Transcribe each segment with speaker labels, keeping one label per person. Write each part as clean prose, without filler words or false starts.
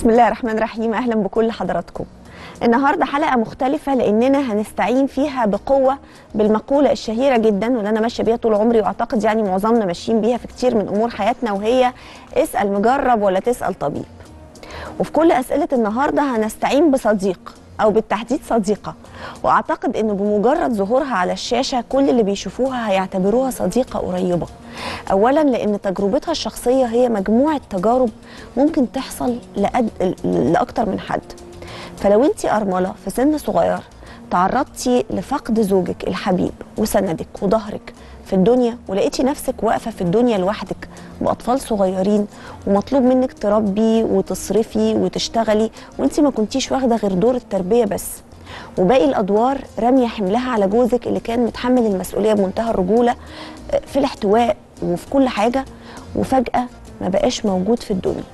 Speaker 1: بسم الله الرحمن الرحيم. أهلا بكل حضراتكم. النهاردة حلقة مختلفة لأننا هنستعين فيها بقوة بالمقولة الشهيرة جدا واللي أنا ماشية بيها طول عمري، وأعتقد يعني معظمنا ماشيين بيها في كتير من أمور حياتنا، وهي اسأل مجرب ولا تسأل طبيب. وفي كل أسئلة النهاردة هنستعين بصديق أو بالتحديد صديقة، وأعتقد أنه بمجرد ظهورها على الشاشة كل اللي بيشوفوها هيعتبروها صديقة قريبة. أولا لأن تجربتها الشخصية هي مجموعة تجارب ممكن تحصل لأكتر من حد. فلو أنت أرملة في سن صغير تعرضتي لفقد زوجك الحبيب وسندك وظهرك في الدنيا، ولقيتي نفسك واقفة في الدنيا لوحدك بأطفال صغيرين، ومطلوب منك تربي وتصرفي وتشتغلي، وانت ما كنتيش واخدة غير دور التربية بس، وباقي الأدوار رامية حملها على جوزك اللي كان متحمل المسؤولية بمنتهى الرجولة في الاحتواء وفي كل حاجة، وفجأة ما بقاش موجود في الدنيا.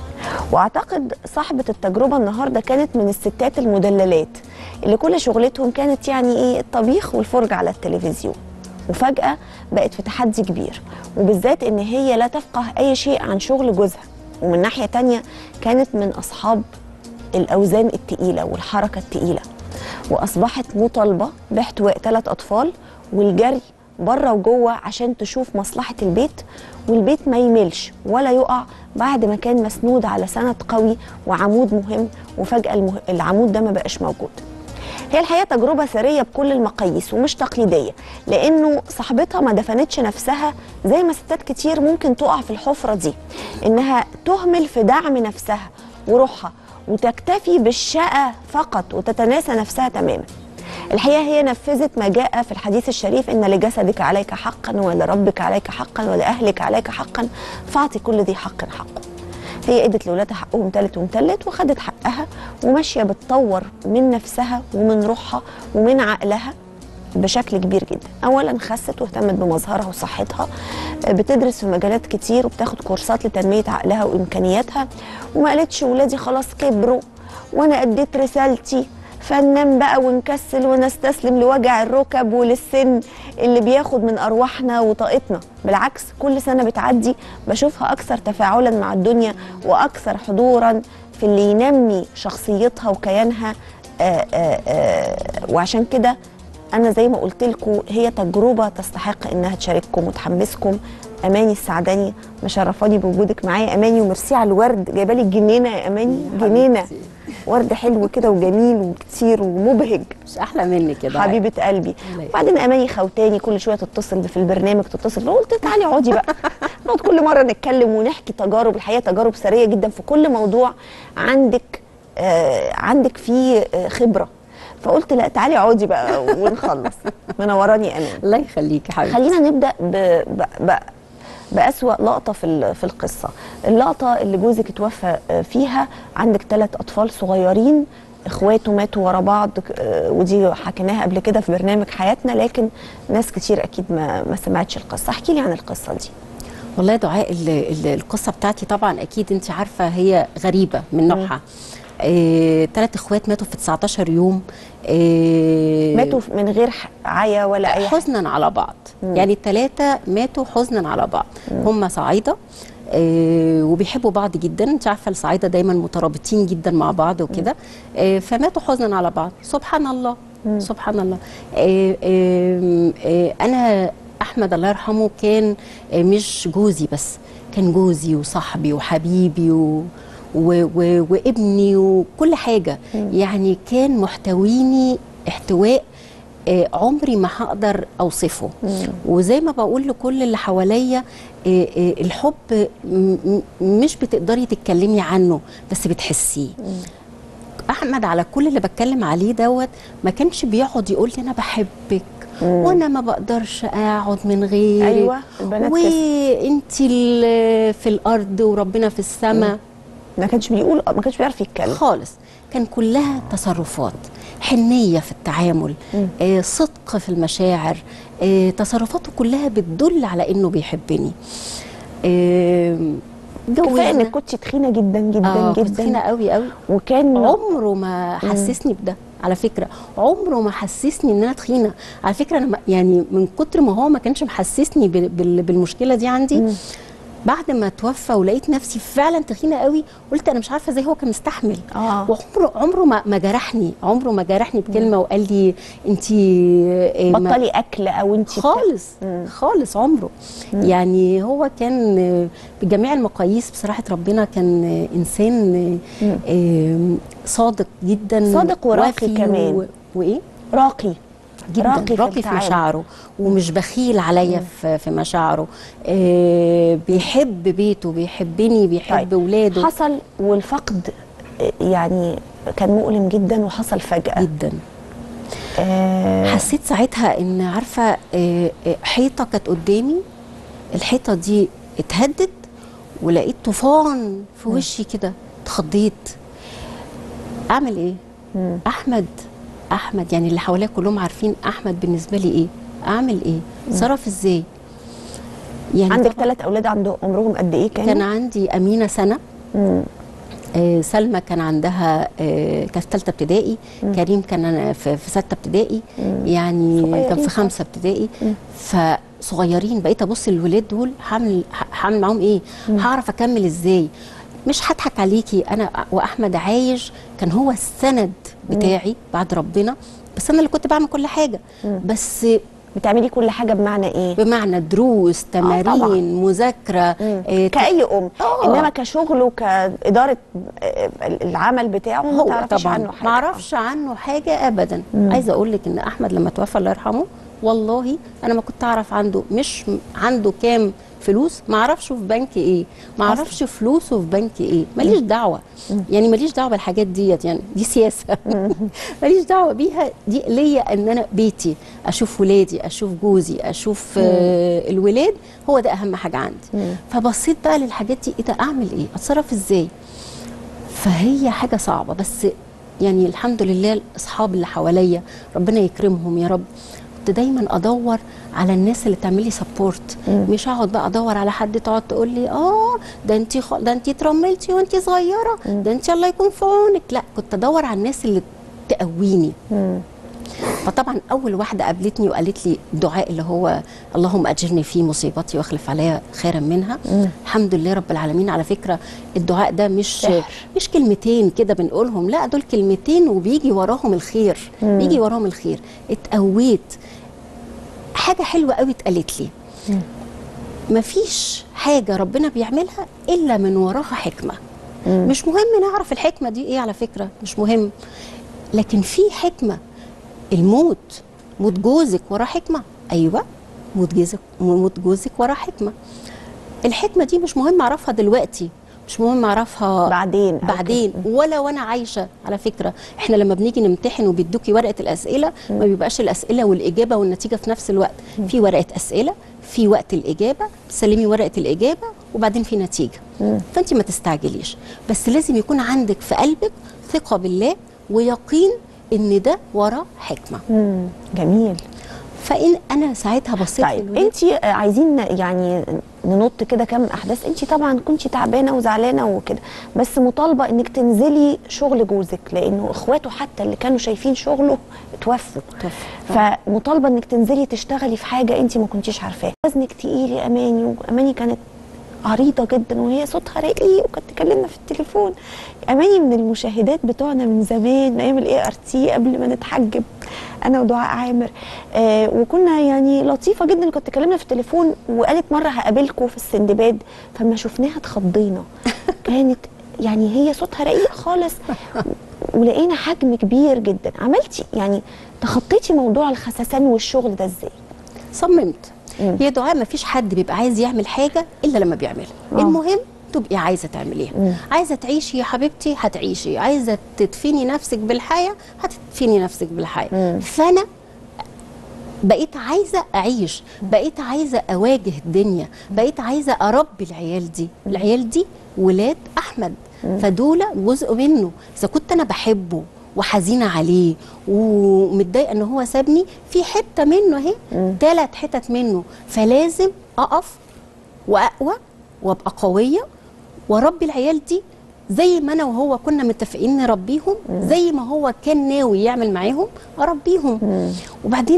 Speaker 1: واعتقد صاحبة التجربة النهاردة كانت من الستات المدللات اللي كل شغلتهم كانت يعني ايه الطبيخ والفرجة على التلفزيون، وفجأة بقت في تحدي كبير، وبالذات ان هي لا تفقه اي شيء عن شغل جوزها، ومن ناحية تانية كانت من اصحاب الاوزان التقيلة والحركة التقيلة، واصبحت مطالبة باحتواء 3 اطفال والجري بره وجوه عشان تشوف مصلحة البيت، والبيت ما يملش ولا يقع بعد ما كان مسنود على سند قوي وعمود مهم، وفجأة العمود ده ما بقاش موجود. هي الحقيقة تجربة ثرية بكل المقاييس ومش تقليدية، لأنه صاحبتها ما دفنتش نفسها زي ما ستات كتير ممكن تقع في الحفرة دي، إنها تهمل في دعم نفسها وروحها وتكتفي بالشقة فقط وتتناسى نفسها تماما. الحقيقة هي نفذت ما جاء في الحديث الشريف: إن لجسدك عليك حقا ولربك عليك حقا ولأهلك عليك حقا فاعطي كل ذي حق حقه. هي ادت لولادها حقهم تالت ومتلت وخدت حقها، وماشية بتطور من نفسها ومن روحها ومن عقلها بشكل كبير جدا. اولا خست واهتمت بمظهرها وصحتها، بتدرس في مجالات كتير وبتاخد كورسات لتنمية عقلها وإمكانياتها، وما قالتش ولادي خلاص كبروا وأنا أديت رسالتي فننام بقى ونكسل ونستسلم لوجع الركب وللسن اللي بياخد من أرواحنا وطاقتنا. بالعكس، كل سنة بتعدي بشوفها أكثر تفاعلا مع الدنيا وأكثر حضورا في اللي ينمي شخصيتها وكيانها. وعشان كده أنا زي ما قلت لكم هي تجربة تستحق إنها تشارككم وتحمسكم. أماني السعداني مشرفاني بوجودك معايا. أماني، وميرسي على الورد، جايبه لي الجنينة يا أماني، جنينة ورد حلو كده وجميل وكتير ومبهج،
Speaker 2: مش احلى مني كده
Speaker 1: حبيبه قلبي. وبعدين اماني خوتاني كل شويه تتصل في البرنامج، تتصل، قلت تعالي اقعدي بقى نقعد كل مره نتكلم ونحكي تجارب. الحقيقه تجارب ثريه جدا في كل موضوع عندك فيه خبره، فقلت لا تعالي اقعدي بقى ونخلص. منوراني اماني.
Speaker 2: الله يخليكي حبيبتي.
Speaker 1: خلينا نبدا بأسوأ لقطة في القصة، اللقطة اللي جوزك اتوفى فيها. عندك 3 أطفال صغيرين، اخواته ماتوا ورا بعض، ودي حكيناها قبل كده في برنامج حياتنا، لكن ناس كتير أكيد ما سمعتش القصة. احكي لي عن القصة دي.
Speaker 2: والله يا دعاء، القصة بتاعتي طبعا أكيد أنت عارفة هي غريبة من نوعها. 3 اخوات ماتوا في 19 يوم.
Speaker 1: ماتوا من غير عيا ولا أي
Speaker 2: حزنا على بعض. يعني ال3 ماتوا حزنا على بعض. هم صعايدة وبيحبوا بعض جدا، انت عارفه الصعايده دايما مترابطين جدا مع بعض وكده. فماتوا حزنا على بعض. سبحان الله. سبحان الله. انا احمد الله يرحمه كان مش جوزي بس، كان جوزي وصاحبي وحبيبي وابني وكل حاجه. يعني كان محتويني احتواء عمري ما هقدر اوصفه. وزي ما بقول لكل اللي حواليا، الحب مش بتقدري تتكلمي عنه بس بتحسيه. احمد على كل اللي بتكلم عليه دوت ما كانش بيقعد يقول لي انا بحبك وانا ما بقدرش اقعد من غيرك.
Speaker 1: ايوه، البنات
Speaker 2: وانتي في الارض وربنا في السماء.
Speaker 1: ما كانش بيعرف يتكلم
Speaker 2: خالص. كان كلها تصرفات، حنية في التعامل، صدق في المشاعر، تصرفاته كلها بتدل على انه بيحبني.
Speaker 1: كفايه انك كنت تخينه جدا جدا جدا،
Speaker 2: تخينه قوي قوي،
Speaker 1: وكان
Speaker 2: عمره ما حسسني بده. على فكره عمره ما حسسني ان انا تخينه. على فكره انا يعني من كتر ما هو ما كانش محسسني بالمشكله دي عندي، بعد ما توفى ولقيت نفسي فعلا تخينه قوي، قلت انا مش عارفه ازاي هو كان مستحمل. وعمره ما جرحني، عمره ما جرحني بكلمه وقال لي انت
Speaker 1: بطلي اكل او انت
Speaker 2: خالص. خالص عمره. يعني هو كان بجميع المقاييس بصراحه ربنا كان انسان صادق جدا،
Speaker 1: صادق وراقي كمان.
Speaker 2: وايه
Speaker 1: راقي
Speaker 2: جدا، راقي في مشاعره ومش بخيل عليا في مشاعره. بيحب بيته، بيحبني، بيحب ولاده.
Speaker 1: حصل والفقد يعني كان مؤلم جدا وحصل فجأة
Speaker 2: جدا. حسيت ساعتها ان عارفه حيطه كانت قدامي، الحيطه دي اتهدت ولقيت طوفان في وشي كده، اتخضيت. اعمل ايه؟ احمد يعني اللي حواليا كلهم عارفين احمد بالنسبه لي ايه، اعمل ايه؟ صرف ازاي؟
Speaker 1: يعني عندك 3 اولاد، عمرهم قد ايه
Speaker 2: كان عندي امينه سنه، سلمى كان عندها كانت في 3 ابتدائي، كريم كان في 6 ابتدائي، يعني كان في 5 ابتدائي. فصغيرين. بقيت ابص للولاد دول هعمل معاهم ايه؟ هعرف اكمل ازاي؟ مش هضحك عليكي، انا واحمد عايش كان هو السند بتاعي بعد ربنا، بس انا اللي كنت بعمل كل حاجه. بس
Speaker 1: بتعملي كل حاجه بمعنى ايه؟
Speaker 2: بمعنى دروس، تمارين، مذاكره،
Speaker 1: كأي ام. انما كشغل وكاداره العمل بتاعه ما تعرفيش عنه حاجه.
Speaker 2: ما اعرفش عنه حاجه ابدا. عايزه اقول لك ان احمد لما توفى الله يرحمه، والله انا ما كنت اعرف مش عنده كام فلوس، ما اعرفش في بنك ايه، ما اعرفش فلوسه في بنك ايه، ماليش دعوه. يعني ماليش دعوه بالحاجات ديت، يعني دي سياسه ماليش دعوه بيها. دي ليا ان انا بيتي، اشوف ولادي، اشوف جوزي، اشوف الولاد، هو ده اهم حاجه عندي. فبصيت بقى للحاجات دي، ايه ده؟ اعمل ايه؟ اتصرف ازاي؟ فهي حاجه صعبه، بس يعني الحمد لله الاصحاب اللي حواليا ربنا يكرمهم يا رب. كنت دايما ادور على الناس اللي تعمل لي سبورت، مش اقعد بقى ادور على حد تقعد تقول لي ده انت اترملتي وانت صغيره، ده انت الله يكون في عونك. لا، كنت ادور على الناس اللي تقويني. فطبعا اول واحده قابلتني وقالت لي الدعاء اللي هو اللهم اجرني في مصيبتي واخلف عليها خيرا منها. الحمد لله رب العالمين. على فكره الدعاء ده مش كلمتين كده بنقولهم، لا دول كلمتين وبيجي وراهم الخير. بيجي وراهم الخير. اتقويت. حاجه حلوه قوي اتقالت لي، مفيش حاجه ربنا بيعملها الا من وراها حكمه. مش مهم نعرف الحكمه دي ايه، على فكره مش مهم، لكن في حكمه. الموت، موت جوزك وراه حكمه. ايوه، موت جوزك وراه حكمه. الحكمه دي مش مهم اعرفها دلوقتي، مش مهم اعرفها بعدين ولا وانا عايشه. على فكره احنا لما بنيجي نمتحن وبيدوكي ورقه الاسئله، ما بيبقاش الاسئله والاجابه والنتيجه في نفس الوقت. في ورقه اسئله، في وقت الاجابه، تسلمي ورقه الاجابه وبعدين في نتيجه. فانت ما تستعجليش، بس لازم يكون عندك في قلبك ثقه بالله ويقين ان ده وراه حكمه.
Speaker 1: جميل.
Speaker 2: فان انا ساعتها بصيت.
Speaker 1: طيب انت عايزين يعني ننط كده كام احداث. انت طبعا كنت تعبانه وزعلانه وكده، بس مطالبه انك تنزلي شغل جوزك، لانه اخواته حتى اللي كانوا شايفين شغله اتوفوا. فمطالبه انك تنزلي تشتغلي في حاجه انت ما كنتيش عارفاها. وزنك تقيل يا اماني، واماني كانت عريضه جدا وهي صوتها رقيق وكانت تكلمنا في التليفون. اماني من المشاهدات بتوعنا من زمان، من ايام الاي ار تي قبل ما نتحجب انا ودعاء عامر. وكنا يعني لطيفه جدا، كانت تكلمنا في التليفون وقالت مره هقابلكم في السندباد، فلما شفناها اتخضينا. كانت يعني هي صوتها رقيق خالص ولقينا حجم كبير جدا. عملتي يعني تخطيتي موضوع الخسسان والشغل ده ازاي؟
Speaker 2: صممت. هي دعاء ما فيش حد بيبقى عايز يعمل حاجه الا لما بيعملها. المهم تبقي عايزه تعمليها. عايزه تعيشي يا حبيبتي هتعيشي، عايزه تدفني نفسك بالحياه هتدفني نفسك بالحياه. فانا بقيت عايزه اعيش، بقيت عايزه اواجه الدنيا، بقيت عايزه اربي العيال دي. العيال دي ولاد احمد، فدول جزء منه. اذا كنت انا بحبه وحزينه عليه ومتضايقه ان هو سابني، في حته منه اهي، 3 حتت منه، فلازم اقف واقوى وابقى قويه واربي العيال دي زي ما انا وهو كنا متفقين نربيهم، زي ما هو كان ناوي يعمل معاهم اربيهم. وبعدين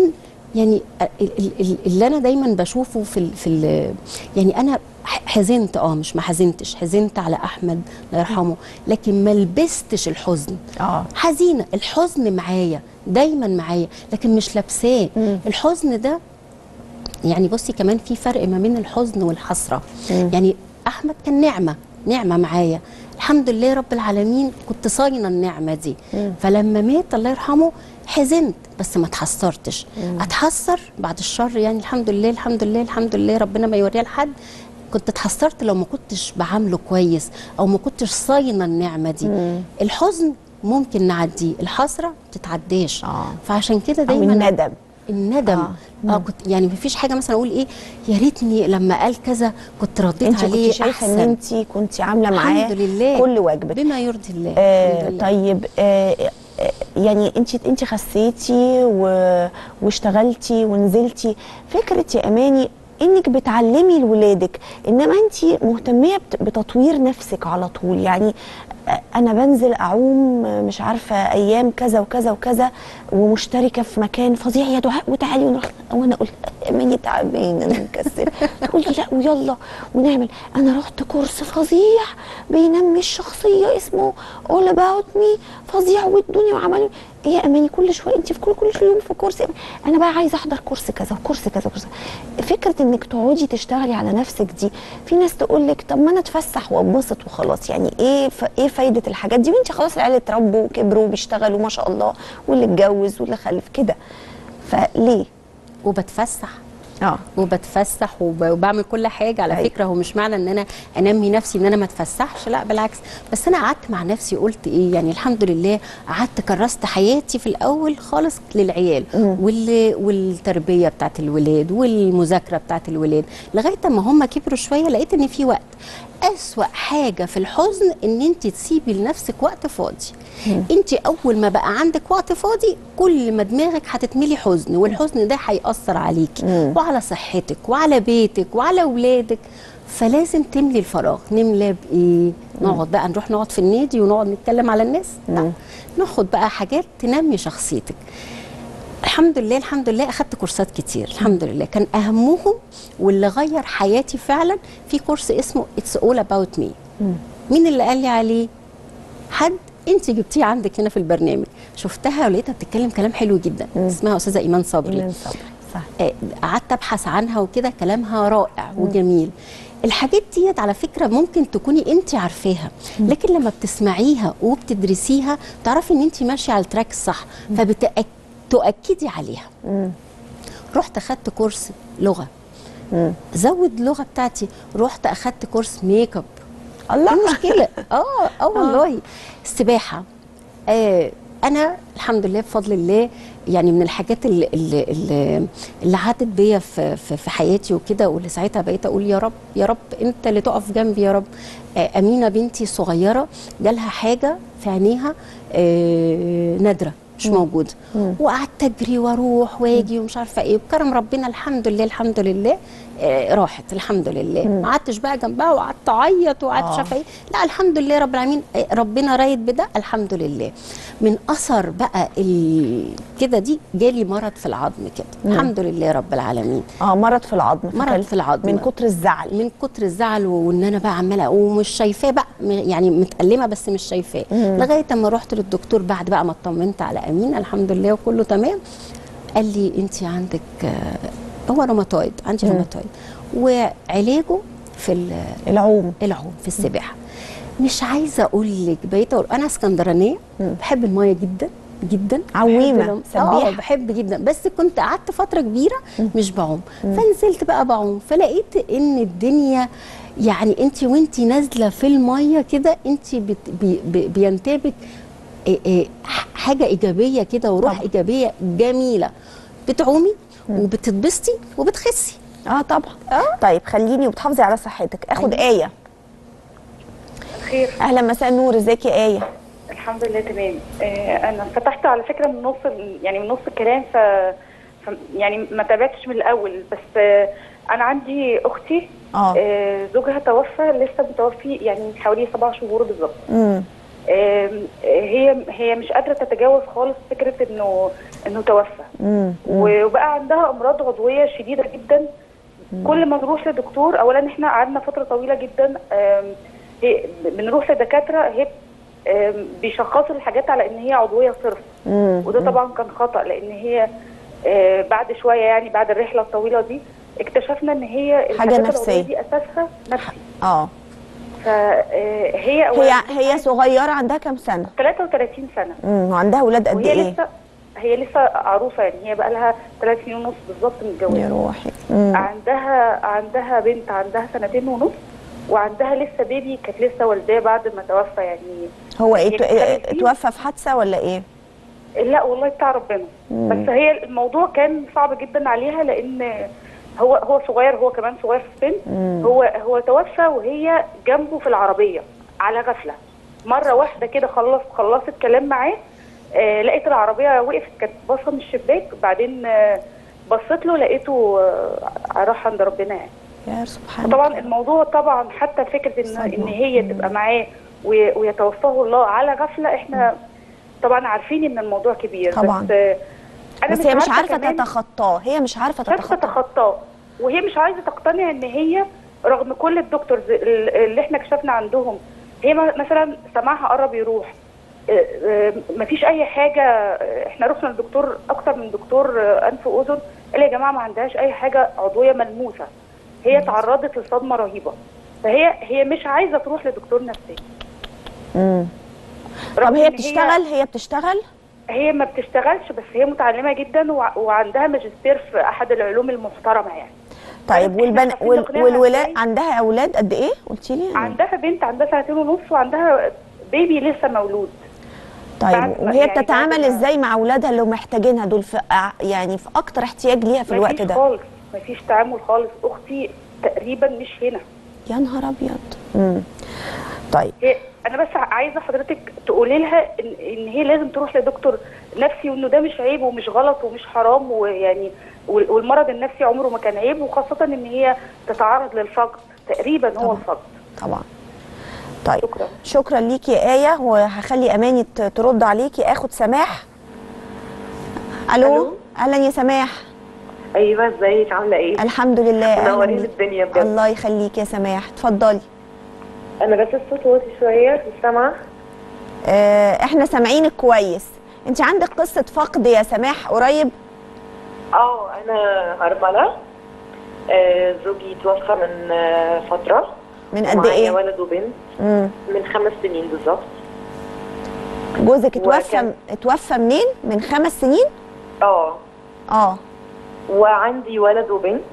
Speaker 2: يعني اللي انا دايما بشوفه في يعني انا حزنت، مش ما حزنتش، حزنت على احمد الله يرحمه، لكن ما لبستش الحزن. حزينه، الحزن معايا دايما معايا، لكن مش لابساه. الحزن ده يعني بصي كمان في فرق ما بين الحزن والحسره. يعني احمد كان نعمه معايا، الحمد لله رب العالمين، كنت صاينه النعمه دي. فلما مات الله يرحمه حزنت، بس ما اتحسرتش. اتحسر بعد الشر، يعني الحمد لله الحمد لله الحمد لله، ربنا ما يوريها لحد. كنت اتحسرت لو ما كنتش بعامله كويس او ما كنتش صاينه النعمه دي. الحزن ممكن نعديه، الحسره ما بتتعداش. فعشان كده دايما الندم كنت يعني ما فيش حاجه مثلا اقول ايه يا ريتني لما قال كذا كنت رديت عليه.
Speaker 1: انت شايفه ان انت كنت عامله معاه
Speaker 2: الحمد لله
Speaker 1: كل واجبك
Speaker 2: بما يرضي الله. الحمد لله.
Speaker 1: طيب يعني انت خسيتي واشتغلتي ونزلتي، فكره يا اماني انك بتعلمي لولادك، انما انت مهتميه بتطوير نفسك على طول. يعني انا بنزل اعوم مش عارفه ايام كذا وكذا وكذا، ومشتركه في مكان فظيع يا دعاء وتعالي ونروح، وانا اقول اماني تعبانه انا مكسله، تقول لي لا ويلا ونعمل. انا رحت كورس فظيع بينمي الشخصيه اسمه All About Me، فظيع والدنيا وعملوا ايه يا اماني كل شويه انت في كل يوم في كورس. انا بقى عايزه احضر كورس كذا وكورس كذا وكورس. فكره انك تقعدي تشتغلي على نفسك دي، في ناس تقول لك طب ما انا اتفسح واتبسط وخلاص، يعني ايه فايده الحاجات دي وانت خلاص العيال اتربوا وكبروا وبيشتغلوا ما شاء الله، واللي اتجوز واللي خلف كده، فليه؟
Speaker 2: وبتفسح وبعمل كل حاجه على فكره. هو مش معنى ان انا انمي نفسي ان انا ما اتفسحش، لا بالعكس. بس انا قعدت مع نفسي قلت ايه، يعني الحمد لله قعدت كرست حياتي في الاول خالص للعيال والتربيه بتاعت الولاد والمذاكره بتاعت الولاد، لغايه ما هم كبروا شويه لقيت ان في وقت. أسوأ حاجه في الحزن ان انت تسيبي لنفسك وقت فاضي. انت اول ما بقى عندك وقت فاضي كل ما دماغك هتتملي حزن، والحزن ده هيأثر عليكي وعلى صحتك وعلى بيتك وعلى اولادك. فلازم تملي الفراغ. نملى بايه؟ نقعد بقى نروح نقعد في النادي ونقعد نتكلم على الناس؟ لا، ناخد بقى حاجات تنمي شخصيتك. الحمد لله الحمد لله اخدت كورسات كتير الحمد لله. كان اهمهم واللي غير حياتي فعلا في كورس اسمه It's All About Me. مين اللي قال لي عليه؟ حد انت جبتيه عندك هنا في البرنامج، شفتها ولقيتها بتتكلم كلام حلو جدا. اسمها استاذه ايمان صبري.
Speaker 1: صح.
Speaker 2: قعدت ابحث عنها وكده، كلامها رائع وجميل. الحاجات ديت على فكره ممكن تكوني انت عارفاها، لكن لما بتسمعيها وبتدرسيها تعرفي ان انت ماشيه على التراك الصح، تؤكدي عليها. رحت اخدت كورس لغه، زود اللغه بتاعتي. رحت اخدت كورس ميك اب.
Speaker 1: الله،
Speaker 2: مشكله. والله. السباحه. انا الحمد لله بفضل الله، يعني من الحاجات اللي عدت بيا في حياتي وكده، واللي ساعتها بقيت اقول يا رب يا رب انت اللي تقف جنبي يا رب. امينه بنتي الصغيره جالها حاجه في عينيها نادره مش موجوده، وقعدت اجري واروح واجي ومش عارفه ايه، بكرم ربنا الحمد لله الحمد لله راحت الحمد لله. ما قعدتش بقى جنبها وقعدت اعيط وقعدت مش عارفه ايه، لا الحمد لله رب العالمين، ربنا رايد بده الحمد لله. من اثر بقى كده دي جالي مرض في العظم كده الحمد لله رب العالمين.
Speaker 1: مرض في العظم.
Speaker 2: مرض في العظم
Speaker 1: من كتر الزعل.
Speaker 2: من كتر الزعل، وان انا بقى عماله ومش شايفاه بقى، يعني متألمه بس مش شايفاه. لغايه اما رحت للدكتور بعد بقى ما اطمنت على امين الحمد لله وكله تمام، قال لي انت عندك هو روماتويد، عندي روماتويد، وعلاجه في العوم في السباحه. مش عايزه اقول لك، بقيت اقول انا اسكندرانيه بحب المايه جدا جدا،
Speaker 1: عويمه سبيحه
Speaker 2: بحب جدا، بس كنت قعدت فتره كبيره مش بعوم. فنزلت بقى بعوم، فلقيت ان الدنيا يعني انت وانت نازله في المايه كده انت بينتابك حاجه ايجابيه كده وروح طبعا. ايجابيه جميله، بتعومي وبتتبسطي وبتخسي.
Speaker 1: طبعا. طيب خليني وبتحافظي على صحتك. اخد آية.
Speaker 3: خير.
Speaker 1: اهلا، مساء النور، ازيك يا آية؟
Speaker 3: الحمد لله تمام. انا فتحت على فكره من نص الكلام، يعني ما تابعتش من الاول، بس انا عندي اختي زوجها توفى، لسه متوفي يعني من حوالي 7 شهور بالظبط. هي مش قادره تتجاوز خالص فكره انه توفى. وبقى عندها امراض عضويه شديده جدا. كل ما نروح لدكتور، اولا احنا قعدنا فتره طويله جدا بنروح لدكاتره هي بيشخصوا الحاجات على ان هي عضويه صرف. وده طبعا كان خطا، لان هي بعد شويه يعني بعد الرحله الطويله دي اكتشفنا ان هي
Speaker 1: حاجه نفسيه
Speaker 3: دي اساسها نفسي.
Speaker 1: هي صغيره، عندها كام سنه؟
Speaker 3: 33 سنه.
Speaker 1: وعندها اولاد قد ايه؟
Speaker 3: هي لسه عروسه، يعني هي بقى لها 3 سنين ونص بالظبط متجوزه.
Speaker 1: يا روحي.
Speaker 3: عندها بنت عندها 2 سنين ونص، وعندها لسه بيبي كانت لسه والداه بعد ما توفى. يعني
Speaker 1: هو اتوفى في حادثه ولا ايه؟
Speaker 3: لا والله بتاع ربنا. بس هي الموضوع كان صعب جدا عليها، لان هو صغير، هو كمان صغير في السن. هو توفى وهي جنبه في العربيه على غفله. مره واحده كده خلصت كلام معاه، لقيت العربيه وقفت، كانت باصه من الشباك، بعدين بصيت له لقيته راح عند ربنا يعني.
Speaker 1: يا سبحان
Speaker 3: الله. طبعا الموضوع طبعا حتى فكره ان هي تبقى معاه ويتوفاه الله على غفله، احنا طبعا عارفين ان الموضوع كبير.
Speaker 1: طبعا. بس هي مش عارفه تتخطاه،
Speaker 3: وهي مش عايزه تقتنع ان هي رغم كل الدكتورز اللي احنا كشفنا عندهم، هي مثلا سماعها قرب يروح، مفيش اي حاجه. احنا رحنا لدكتور اكتر من دكتور انف واذن، قال يا جماعه ما عندهاش اي حاجه عضويه ملموسه. هي تعرضت لصدمه رهيبه، فهي مش عايزه تروح لدكتور نفسي.
Speaker 1: طب هي بتشتغل؟
Speaker 3: هي ما بتشتغلش، بس هي متعلمه جدا وعندها ماجستير في احد العلوم المحترمه يعني.
Speaker 1: طيب والولاد عندها اولاد قد ايه قلتي لي؟
Speaker 3: عندها بنت عندها 2 سنين ونص، وعندها بيبي لسه مولود.
Speaker 1: طيب وهي بتتعامل ازاي مع اولادها اللي محتاجينها دول في اكتر احتياج ليها في الوقت ده؟
Speaker 3: خالص مفيش تعامل خالص. اختي تقريبا مش هنا.
Speaker 1: يا نهار ابيض. طيب
Speaker 3: انا بس عايزه حضرتك تقولي لها ان هي لازم تروح لدكتور نفسي، وانه ده مش عيب ومش غلط ومش حرام، ويعني والمرض النفسي عمره ما كان عيب، وخاصه ان هي تتعرض للفقد تقريبا. طبعا. هو الفقد
Speaker 1: طبعا. طيب شكرا ليكي يا آية، وهخلي أماني ترد عليكي. اخد سماح. الو. اهلا يا سماح.
Speaker 4: ايوه ازيك عامله ايه؟
Speaker 1: الحمد لله.
Speaker 4: منورين الدنيا بجد.
Speaker 1: الله يخليكي يا سماح، اتفضلي.
Speaker 4: انا بس الصوت واطي شويه، مش سامعه.
Speaker 1: احنا سامعينك كويس. انت عندك قصه فقد يا سماح قريب؟
Speaker 4: انا ارمله. زوجي توفى من فتره.
Speaker 1: من قد ايه؟
Speaker 4: معايا ولد وبنت. من 5 سنين بالظبط.
Speaker 1: جوزك اتوفى منين؟ من 5 سنين؟
Speaker 4: وعندي ولد وبنت.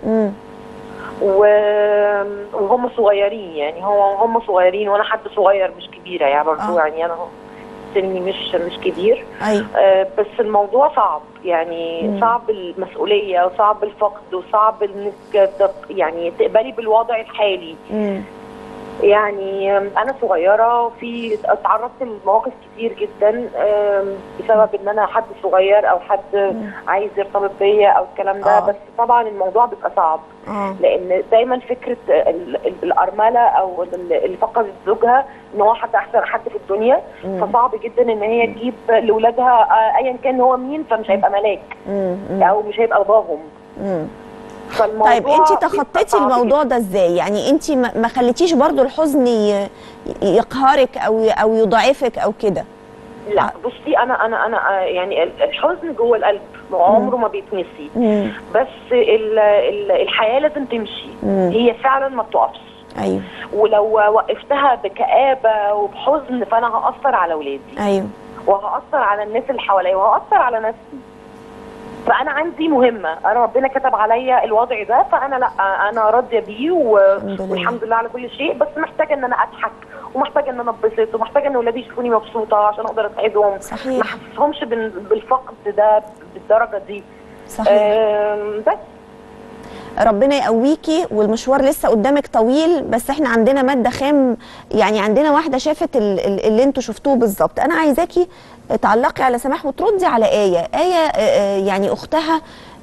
Speaker 4: وهم صغيرين، يعني هم صغيرين وانا حد صغير مش كبيره يعني برضه. يعني انا سني مش كبير.
Speaker 1: أيوة.
Speaker 4: بس الموضوع صعب يعني. صعب المسؤوليه، وصعب الفقد، وصعب انك يعني تقبلي بالوضع الحالي. يعني انا صغيره، وفي اتعرضت لمواقف كتير جدا بسبب ان انا حد صغير او حد عايز يرتبط بيا او الكلام ده. بس طبعا الموضوع بيبقى صعب. لان دايما فكره الارمله او اللي فقدت زوجها ان هو حد احسن حد في الدنيا. فصعب جدا ان هي تجيب لاولادها ايا كان هو مين، فمش هيبقى ملاك او مش هيبقى باباهم.
Speaker 1: طيب انت تخطيتي الموضوع ده ازاي؟ يعني انت ما خليتيش برضو الحزن يقهرك او يضعفك او كده؟
Speaker 4: لا بصي، انا يعني الحزن جوه القلب عمره ما بيتنسي. بس الحياه لازم تمشي. هي فعلا ما بتقفش.
Speaker 1: ايوه.
Speaker 4: ولو وقفتها بكآبه وبحزن فانا هأثر على اولادي.
Speaker 1: ايوه.
Speaker 4: وهأثر على الناس اللي حواليا، وهأثر على نفسي. فانا عندي مهمه، انا ربنا كتب عليا الوضع ده، فانا لا، انا راضيه بيه والحمد لله على كل شيء. بس محتاجه ان انا اضحك، ومحتاجه ان انا اتبسط، ومحتاجه ان اولادي يشوفوني مبسوطه عشان اقدر اساعدهم.
Speaker 1: صحيح.
Speaker 4: ما احسسهمش بالفقد ده بالدرجه دي.
Speaker 1: صحيح.
Speaker 4: بس
Speaker 1: ربنا يقويكي، والمشوار لسه قدامك طويل. بس احنا عندنا ماده خام، يعني عندنا واحده شافت اللي انتوا شفتوه بالظبط. انا عايزاكي تعلقي على سماح وتردي على آية. يعني اختها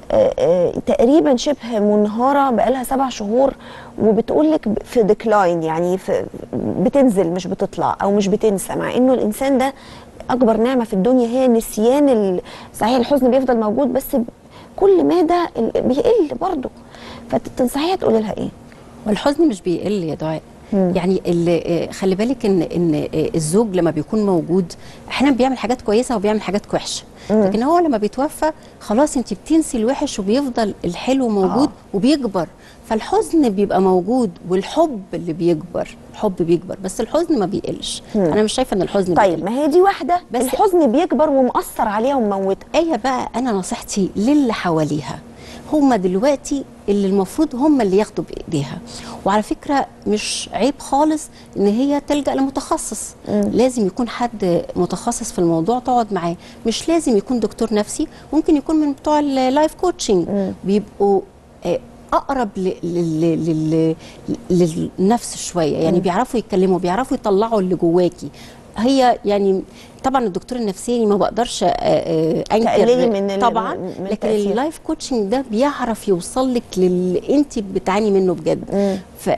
Speaker 1: تقريبا شبه منهاره بقالها 7 شهور، وبتقول لك في ديكلاين، يعني بتنزل مش بتطلع او مش بتنسى، مع انه الانسان ده اكبر نعمه في الدنيا هي نسيان. صحيح الحزن بيفضل موجود، بس كل ما ده بيقل برضه. فتنصحيها تقولي لها ايه؟
Speaker 2: والحزن مش بيقل يا دعاء. يعني اللي خلي بالك ان الزوج لما بيكون موجود احيانا بيعمل حاجات كويسه وبيعمل حاجات وحشه، لكن هو لما بيتوفى خلاص انت بتنسي الوحش وبيفضل الحلو موجود وبيكبر. فالحزن بيبقى موجود والحب اللي بيكبر، الحب بيكبر بس الحزن ما بيقلش. انا مش شايفه ان الحزن
Speaker 1: طيب
Speaker 2: بيقل.
Speaker 1: ما هي دي واحده بس الحزن بيكبر ومأثر عليها ومموتها.
Speaker 2: ايه بقى انا نصيحتي للي حواليها، هم دلوقتي اللي المفروض هم اللي ياخدوا بايديها. وعلى فكره مش عيب خالص ان هي تلجأ لمتخصص. لازم يكون حد متخصص في الموضوع تقعد معاه، مش لازم يكون دكتور نفسي، ممكن يكون من بتوع اللايف كوتشنج، بيبقوا اقرب للنفس شويه، يعني بيعرفوا يتكلموا، بيعرفوا يطلعوا اللي جواكي. هي يعني طبعا الدكتور النفساني ما بقدرش انكر طبعا، لكن اللايف كوتشنج ده بيعرف يوصل لك للي انت بتعاني منه بجد. ف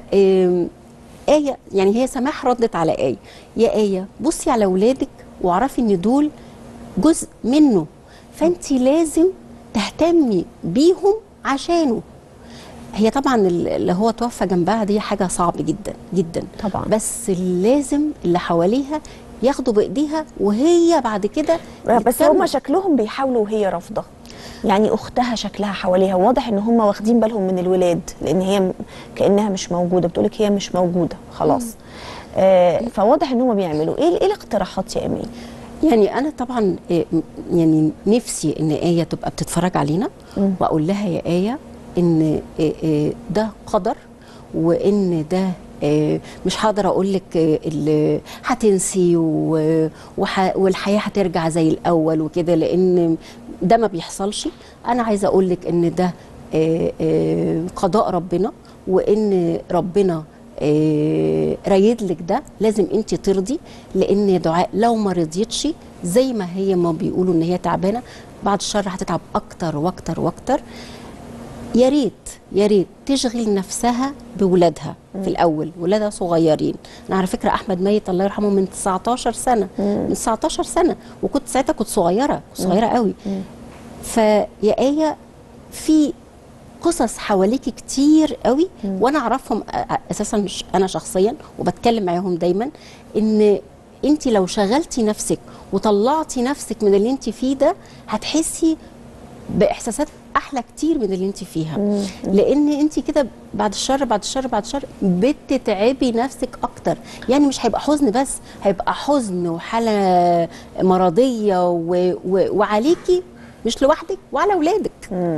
Speaker 2: آية يعني هي سماح ردت على آية، يا آية بصي على اولادك واعرفي ان دول جزء منه، فانت لازم تهتمي بيهم عشانه. هي طبعا اللي هو توفى جنبها دي حاجه صعب جدا جدا
Speaker 1: طبعا،
Speaker 2: بس لازم اللي حواليها ياخدوا بايديها وهي بعد كده.
Speaker 1: بس هم شكلهم بيحاولوا وهي رافضه، يعني اختها شكلها حواليها واضح ان هم واخدين بالهم من الولاد، لان هي كانها مش موجوده، بتقولك هي مش موجوده خلاص. فواضح ان هم بيعملوا ايه الاقتراحات يا ايمان؟
Speaker 2: يعني انا طبعا يعني نفسي ان آية تبقى بتتفرج علينا واقول لها يا آية ان ده قدر، وان ده مش هقدر اقول لك اللي هتنسي والحياه هترجع زي الاول وكده، لان ده ما بيحصلش. انا عايزه اقول لك ان ده قضاء ربنا، وان ربنا رايد لك ده، لازم انت ترضي، لان يا دعاء لو ما رضيتش زي ما هي ما بيقولوا ان هي تعبانه، بعد الشر هتتعب اكتر واكتر واكتر. يا ريت يا ريت تشغل نفسها بولادها في الاول، ولادها صغيرين. انا على فكره احمد ميت الله يرحمه من 19 سنه، من 19 سنه، وكنت ساعتها كنت صغيره قوي. فيا آية في قصص حواليكي كتير قوي، وانا اعرفهم اساسا انا شخصيا وبتكلم معاهم دايما، ان انت لو شغلتي نفسك وطلعتي نفسك من اللي انت فيه ده هتحسي باحساسات احلى كتير من اللي انت فيها. لان انت كده بعد الشر بعد الشر بعد الشر بتتعبي نفسك اكتر. يعني مش هيبقى حزن بس، هيبقى حزن وحاله مرضيه وعليكي مش لوحدك وعلى اولادك.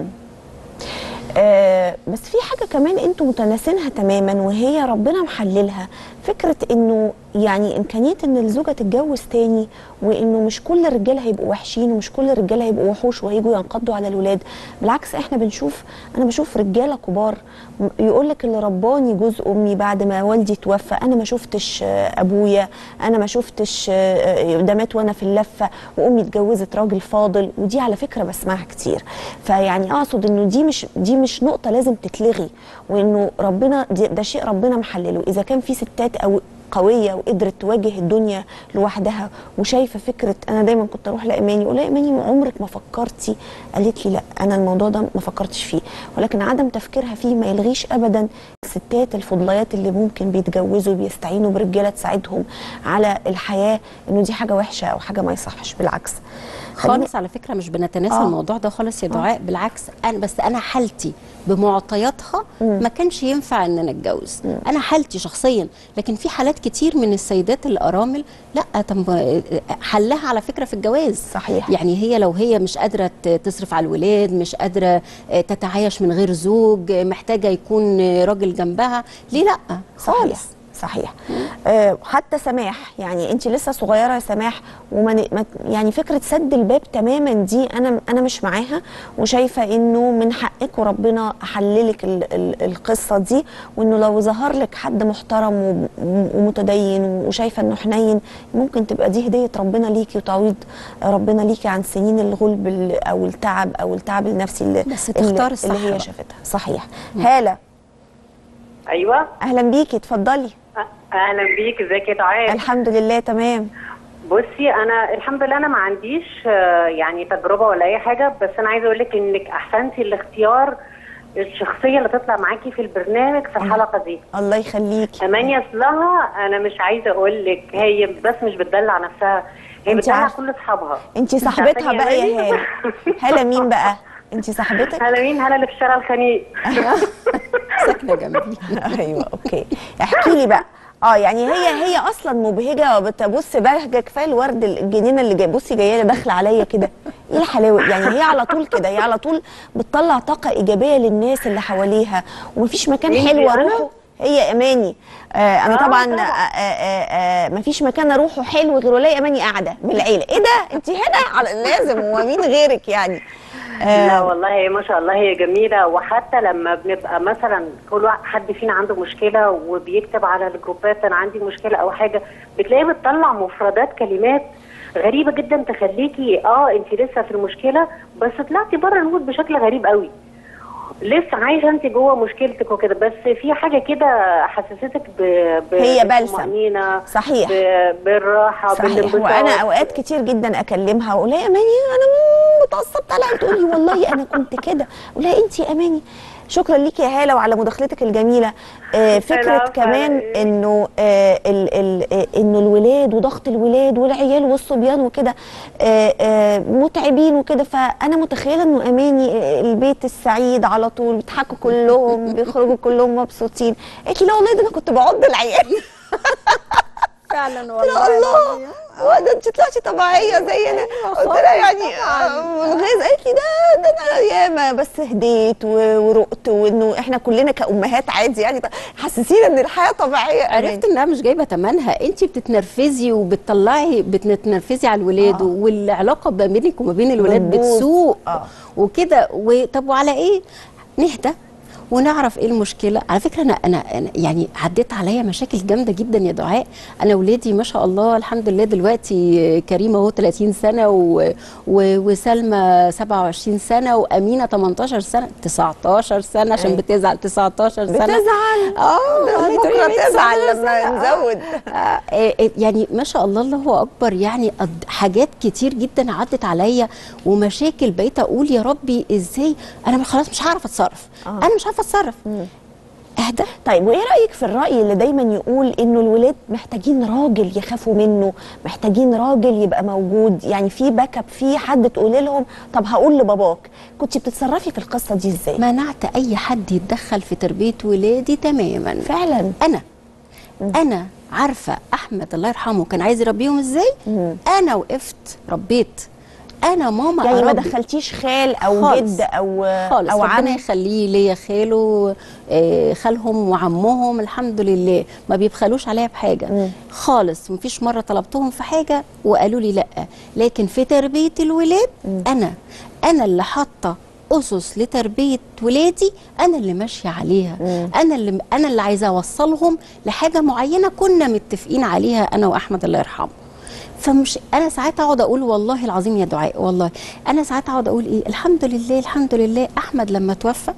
Speaker 1: بس في حاجه كمان انتوا متناسينها تماما وهي ربنا محللها، فكره انه يعني امكانيه ان الزوجه تتجوز تاني، وانه مش كل الرجاله هيبقوا وحشين ومش كل الرجاله هيبقوا وحوش وهيجوا ينقضوا على الولاد. بالعكس احنا انا بشوف رجاله كبار يقول لك اللي رباني جوز امي بعد ما والدي توفى، انا ما شفتش ابويا، انا ما شفتش ده مات وانا في اللفه، وامي اتجوزت راجل فاضل. ودي على فكره بسمعها كتير. فيعني اقصد انه دي مش نقطه لازم تتلغي، وانه ربنا ده شيء ربنا محلله. اذا كان في ستات او قويه وقدرت تواجه الدنيا لوحدها وشايفه فكره، انا دايما كنت اروح لايماني اقول لها ايماني عمرك ما فكرتي؟ قالت لي لا انا الموضوع ده ما فكرتش فيه، ولكن عدم تفكيرها فيه ما يلغيش ابدا الستات الفضليات اللي ممكن بيتجوزوا بيستعينوا برجاله تساعدهم على الحياه، انه دي حاجه وحشه او حاجه ما يصحش. بالعكس
Speaker 2: خالص، على فكره مش بنتناسى الموضوع ده خالص يا دعاء. بالعكس انا حالتي بمعطياتها ما كانش ينفع ان انا اتجوز. انا حالتي شخصيا، لكن في حالات كتير من السيدات الارامل لا، حلها على فكره في الجواز.
Speaker 1: صحيح.
Speaker 2: يعني هي لو هي مش قادره تصرف على الولاد، مش قادره تتعايش من غير زوج، محتاجه يكون راجل جنبها، ليه لا خالص.
Speaker 1: صحيح. حتى سماح، يعني انت لسه صغيره يا سماح، يعني فكره سد الباب تماما دي انا مش معاها، وشايفه انه من حقك وربنا حللك القصه دي، وانه لو ظهر لك حد محترم ومتدين وشايفه انه حنين، ممكن تبقى دي هديه ربنا ليكي وتعويض ربنا ليكي عن سنين الغلب او التعب النفسي
Speaker 2: بس تختار الصح
Speaker 1: اللي هي شافتها. صحيح. هالة،
Speaker 5: ايوه
Speaker 1: اهلا بيكي، اتفضلي.
Speaker 5: اهلا بيك، ازيك يا دعاء؟
Speaker 1: الحمد لله تمام.
Speaker 5: بصي انا الحمد لله انا ما عنديش يعني تجربه ولا اي حاجه، بس انا عايزه اقول لك انك احسنتي الاختيار الشخصيه اللي تطلع معاكي في البرنامج في الحلقه دي.
Speaker 1: الله يخليكي.
Speaker 5: اماني اصلها انا مش عايزه اقول لك، هي بس مش بتدلع نفسها، هي بتدلع كل اصحابها.
Speaker 1: انت صاحبتها بقى يا هالة. هالة مين بقى؟ انت صاحبتك؟
Speaker 5: هالة مين؟ هالة اللي في شارع الخنيق.
Speaker 2: ساكنه جنبي.
Speaker 1: ايوه اوكي، احكي لي بقى. يعني هي اصلا مبهجه وبتبص بهجه، كفايه الورد الجنينه اللي بصي جايه داخله عليا كده، ايه الحلاوه يعني. هي على طول كده، هي على طول بتطلع طاقه ايجابيه للناس اللي حواليها، ومفيش مكان حلو اروحه. هي اماني. انا طبعا مفيش مكان اروحه حلو غير ولاقي اماني قاعده بالعيله. ايه ده انت هنا؟ لازم، هو مين غيرك يعني؟
Speaker 5: لا والله ما شاء الله هي جميله. وحتى لما بنبقى مثلا كل حد فينا عنده مشكله وبيكتب على الجروبات انا عندي مشكله او حاجه، بتلاقي بتطلع مفردات كلمات غريبه جدا تخليكي انت لسه في المشكله بس طلعتي بره المود بشكل غريب قوي، لسه عايشه انت جوه مشكلتك وكده، بس في حاجه كده حسستك
Speaker 1: هي بلسم. صحيح.
Speaker 5: بالراحه بالانبساط.
Speaker 1: وانا اوقات كتير جدا اكلمها واقول لها يا اماني انا متعصبت عليها، تقول لي والله انا كنت كده، اقول لها انت يا اماني. شكرا ليكي يا هاله وعلى مداخلتك الجميله. فكره كمان انه انه الولاد وضغط الولاد والعيال والصبيان وكده متعبين وكده، فانا متخيله انه اماني البيت السعيد على طول، بيضحكوا كلهم، بيخرجوا كلهم مبسوطين. قالت لي لا والله ده انا كنت بعض العيال.
Speaker 2: فعلا والله.
Speaker 1: الله، هو ده انت طلعتي طبيعيه زينا. قلت لها يعني الغاز. قالت لي ده انا ياما بس هديت ورقت، وانه احنا كلنا كامهات عادي يعني، حسسينا ان الحياه طبيعيه.
Speaker 2: عرفت انها مش جايبه ثمنها، انت بتتنرفزي بتتنرفزي على الولاد والعلاقه ما بينك وما بين الولاد بتسوء وكده. طب وعلى ايه؟ نهدى ونعرف ايه المشكله. على فكره انا يعني عديت عليا مشاكل جامده جدا يا دعاء. انا ولادي ما شاء الله الحمد لله دلوقتي كريمه اهو 30 سنه وسلمى 27 سنه وامينه 18 سنه 19 سنه عشان بتزعل 19 سنه
Speaker 1: بتزعل. بكره تزعل لما نزود.
Speaker 2: يعني ما شاء الله الله اكبر. يعني حاجات كتير جدا عدت عليا ومشاكل بقيت اقول يا ربي ازاي انا خلاص مش هعرف اتصرف. انا مش عارفه اتصرف. اهدى.
Speaker 1: طيب وايه رايك في الراي اللي دايما يقول انه الولاد محتاجين راجل يخافوا منه، محتاجين راجل يبقى موجود، يعني في باك اب، في حد تقولي لهم طب هقول لباباك. كنت بتتصرفي في القصه دي ازاي؟
Speaker 2: منعت اي حد يتدخل في تربيه ولادي تماما.
Speaker 1: فعلا
Speaker 2: انا عارفه احمد الله يرحمه كان عايز يربيهم ازاي. انا وقفت ربيت. انا ماما
Speaker 1: يعني ما دخلتيش خال او
Speaker 2: خالص.
Speaker 1: جد او
Speaker 2: خالص.
Speaker 1: او عم؟
Speaker 2: ربنا يخليه ليا خاله خالهم وعمهم الحمد لله ما بيبخلوش عليا بحاجه خالص. مفيش مره طلبتهم في حاجه وقالوا لي لا. لكن في تربيه الولاد انا اللي حاطه اسس لتربيه ولادي، انا اللي ماشيه عليها. انا اللي عايزه اوصلهم لحاجه معينه كنا متفقين عليها انا واحمد الله يرحمه. فمش انا ساعات اقعد اقول والله العظيم يا دعاء، والله انا ساعات اقعد اقول ايه الحمد لله الحمد لله احمد لما توفى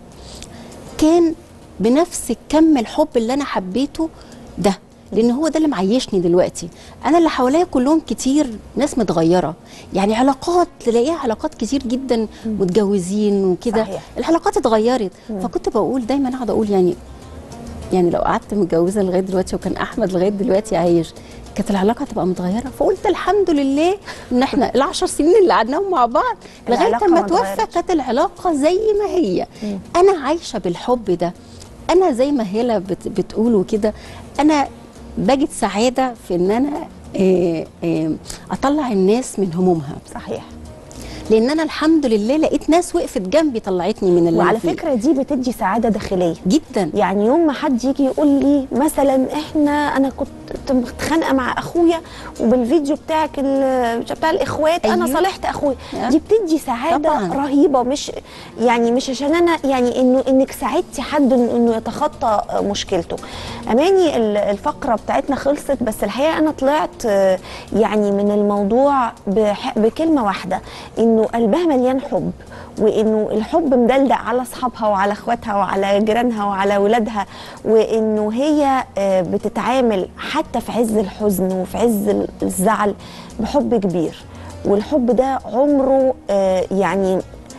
Speaker 2: كان بنفس كم الحب اللي انا حبيته ده، لان هو ده اللي معيشني دلوقتي. انا اللي حواليا كلهم كتير ناس متغيره، يعني علاقات تلاقيها علاقات كتير جدا متجوزين وكده، العلاقات اتغيرت. فكنت بقول دايما اقعد اقول يعني لو قعدت متجوزه لغايه دلوقتي وكان احمد لغايه دلوقتي عايش كانت العلاقه هتبقى متغيره. فقلت الحمد لله ان احنا ال10 سنين اللي قعدناهم مع بعض لغايه ما توفى كانت العلاقه زي ما هي. انا عايشه بالحب ده. انا زي ما هالة بتقولوا كده، انا بجد سعاده في ان انا اطلع الناس من همومها.
Speaker 1: صحيح.
Speaker 2: لان انا الحمد لله لقيت ناس وقفت جنبي طلعتني من اللي
Speaker 1: وعلى
Speaker 2: أنا فيه.
Speaker 1: فكره دي بتدي سعاده داخليه
Speaker 2: جدا.
Speaker 1: يعني يوم ما حد يجي يقول لي مثلا انا كنت متخانقه مع اخويا وبالفيديو بتاعك بتاع الاخوات انا صالحت اخويا، دي بتدي سعاده طبعاً. رهيبه. مش عشان انا يعني انك ساعدتي حد انه يتخطى مشكلته. اماني الفقره بتاعتنا خلصت، بس الحقيقه انا طلعت يعني من الموضوع بكلمه واحده، انه قلبها مليان حب، وانه الحب مدلدق على اصحابها وعلى اخواتها وعلى جيرانها وعلى ولادها، وانه هي بتتعامل حتى في عز الحزن وفي عز الزعل بحب كبير. والحب ده عمره يعني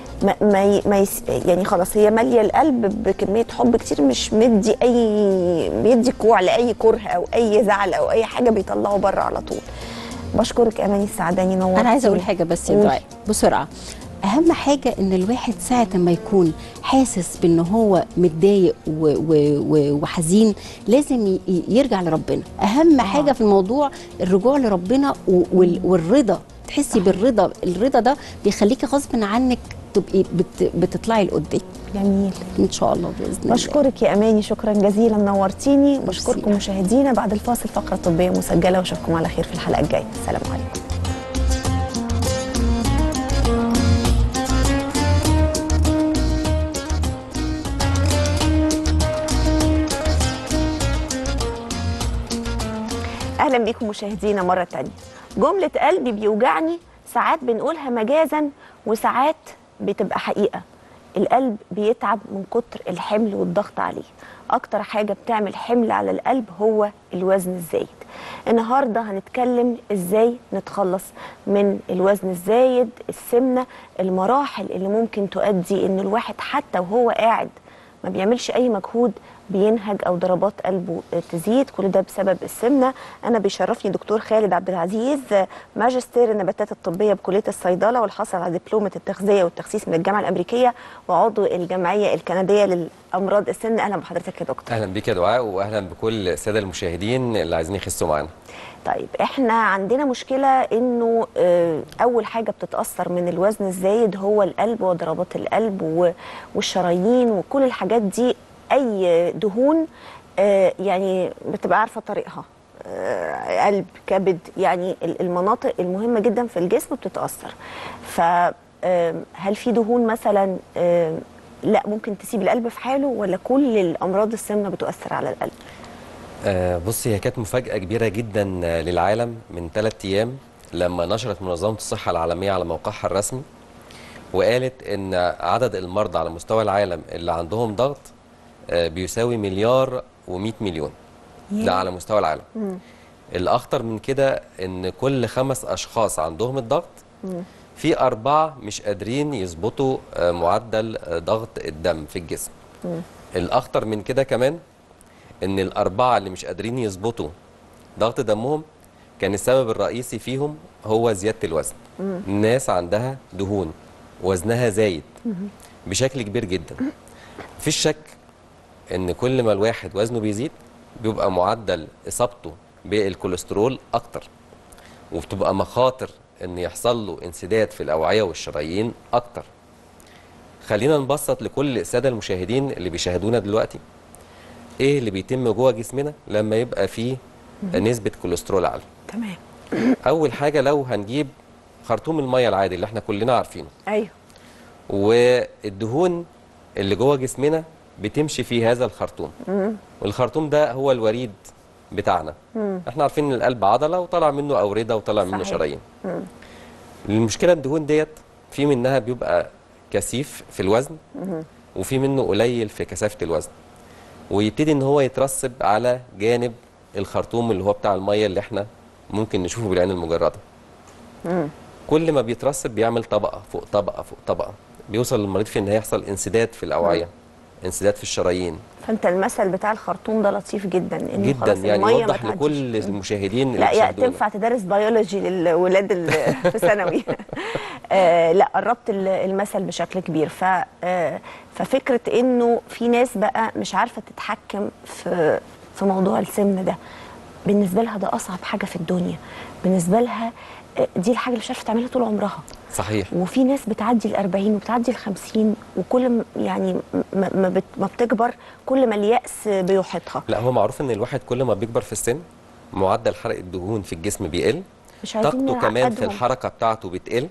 Speaker 1: يعني خلاص هي ماليه القلب بكميه حب كتير، مش بيدي كوع لاي كره او اي زعل او اي حاجه بيطلعه بره على طول. بشكرك اماني السعداني، نورتيني.
Speaker 2: انا عايزه اقول حاجه بس يا دعاء بسرعه. اهم حاجه ان الواحد ساعه ما يكون حاسس بان هو متضايق وحزين لازم يرجع لربنا. اهم حاجه في الموضوع الرجوع لربنا والرضا. تحسي بالرضا، الرضا ده بيخليكي غصب عنك تبقي بتطلعي لقدام.
Speaker 1: جميل
Speaker 2: ان شاء الله باذن الله.
Speaker 1: بشكرك يا اماني، شكرا جزيلا، نورتيني. بشكركم مشاهدينا. بعد الفاصل فقره طبيه مسجله، واشوفكم على خير في الحلقه الجايه. السلام عليكم. اهلا بيكم مشاهدينا مره تانية. جمله قلبي بيوجعني ساعات بنقولها مجازا وساعات بتبقى حقيقه. القلب بيتعب من كتر الحمل والضغط عليه. اكتر حاجه بتعمل حمل على القلب هو الوزن الزايد. النهارده هنتكلم ازاي نتخلص من الوزن الزايد، السمنه، المراحل اللي ممكن تؤدي ان الواحد حتى وهو قاعد ما بيعملش اي مجهود بينهج او ضربات قلبه تزيد. كل ده بسبب السمنه. انا بيشرفني دكتور خالد عبد العزيز، ماجستير النباتات الطبيه بكليه الصيدله، والحاصل على دبلومه التغذيه والتخسيس من الجامعه الامريكيه، وعضو الجمعيه الكنديه للامراض السن. اهلا بحضرتك يا دكتور.
Speaker 6: اهلا بيك يا دعاء، واهلا بكل الساده المشاهدين اللي عايزين يخسوا معانا.
Speaker 1: طيب احنا عندنا مشكله انه اول حاجه بتتاثر من الوزن الزايد هو القلب وضربات القلب والشرايين وكل الحاجات دي. اي دهون يعني بتبقى عارفه طريقها، قلب، كبد، يعني المناطق المهمه جدا في الجسم بتتاثر. فهل في دهون مثلا لا ممكن تسيب القلب في حاله، ولا كل الامراض السمنه بتؤثر على القلب؟
Speaker 6: بصي، هي كانت مفاجاه كبيره جدا للعالم من 3 ايام لما نشرت منظمه الصحه العالميه على موقعها الرسمي وقالت ان عدد المرضى على مستوى العالم اللي عندهم ضغط بيساوي 1,100,000,000. ده على مستوى العالم. الأخطر من كده إن كل 5 أشخاص عندهم الضغط في 4 مش قادرين يظبطوا معدل ضغط الدم في الجسم. الأخطر من كده كمان إن ال4 اللي مش قادرين يظبطوا ضغط دمهم كان السبب الرئيسي فيهم هو زيادة الوزن. الناس عندها دهون وزنها زايد بشكل كبير جدا. مفيش شك ان كل ما الواحد وزنه بيزيد بيبقى معدل اصابته بالكوليسترول اكتر، وبتبقى مخاطر ان يحصل له انسداد في الاوعيه والشرايين اكتر. خلينا نبسط لكل الساده المشاهدين اللي بيشاهدونا دلوقتي ايه اللي بيتم جوه جسمنا لما يبقى فيه نسبه كوليسترول عاليه.
Speaker 1: تمام.
Speaker 6: اول حاجه لو هنجيب خرطوم الميه العادي اللي احنا كلنا عارفينه،
Speaker 1: ايوه،
Speaker 6: والدهون اللي جوه جسمنا بتمشي في هذا الخرطوم. والخرطوم ده هو الوريد بتاعنا. احنا عارفين ان القلب عضله وطلع منه اورده وطلع منه شرايين. المشكله الدهون ديت في منها بيبقى كثيف في الوزن وفي منه قليل في كثافه الوزن، ويبتدي ان هو يترسب على جانب الخرطوم اللي هو بتاع الميه اللي احنا ممكن نشوفه بالعين المجرده. كل ما بيترسب بيعمل طبقه فوق طبقه فوق طبقه، بيوصل للمريض في النهايه يحصل انسداد في الاوعيه، انسداد في الشرايين.
Speaker 1: فانت المثل بتاع الخرطوم ده لطيف جدا، ان
Speaker 6: جدا يعني يوضح لكل المشاهدين.
Speaker 1: لا تنفع تدرس بيولوجي للولاد في ثانوي. لا قربت المثل بشكل كبير. ففكره انه في ناس بقى مش عارفه تتحكم في موضوع السمنه ده، بالنسبه لها ده اصعب حاجه في الدنيا، بالنسبه لها دي الحاجه اللي مش عارفه تعملها طول عمرها.
Speaker 6: صحيح.
Speaker 1: وفي ناس بتعدي ال40 وبتعدي ال50، وكل يعني ما بتكبر كل ما اليأس بيحيطها.
Speaker 6: لا، هو معروف ان الواحد كل ما بيكبر في السن معدل حرق الدهون في الجسم بيقل،
Speaker 1: مش عايزين
Speaker 6: طاقته كمان في
Speaker 1: نعقدهم.
Speaker 6: الحركه بتاعته بتقل،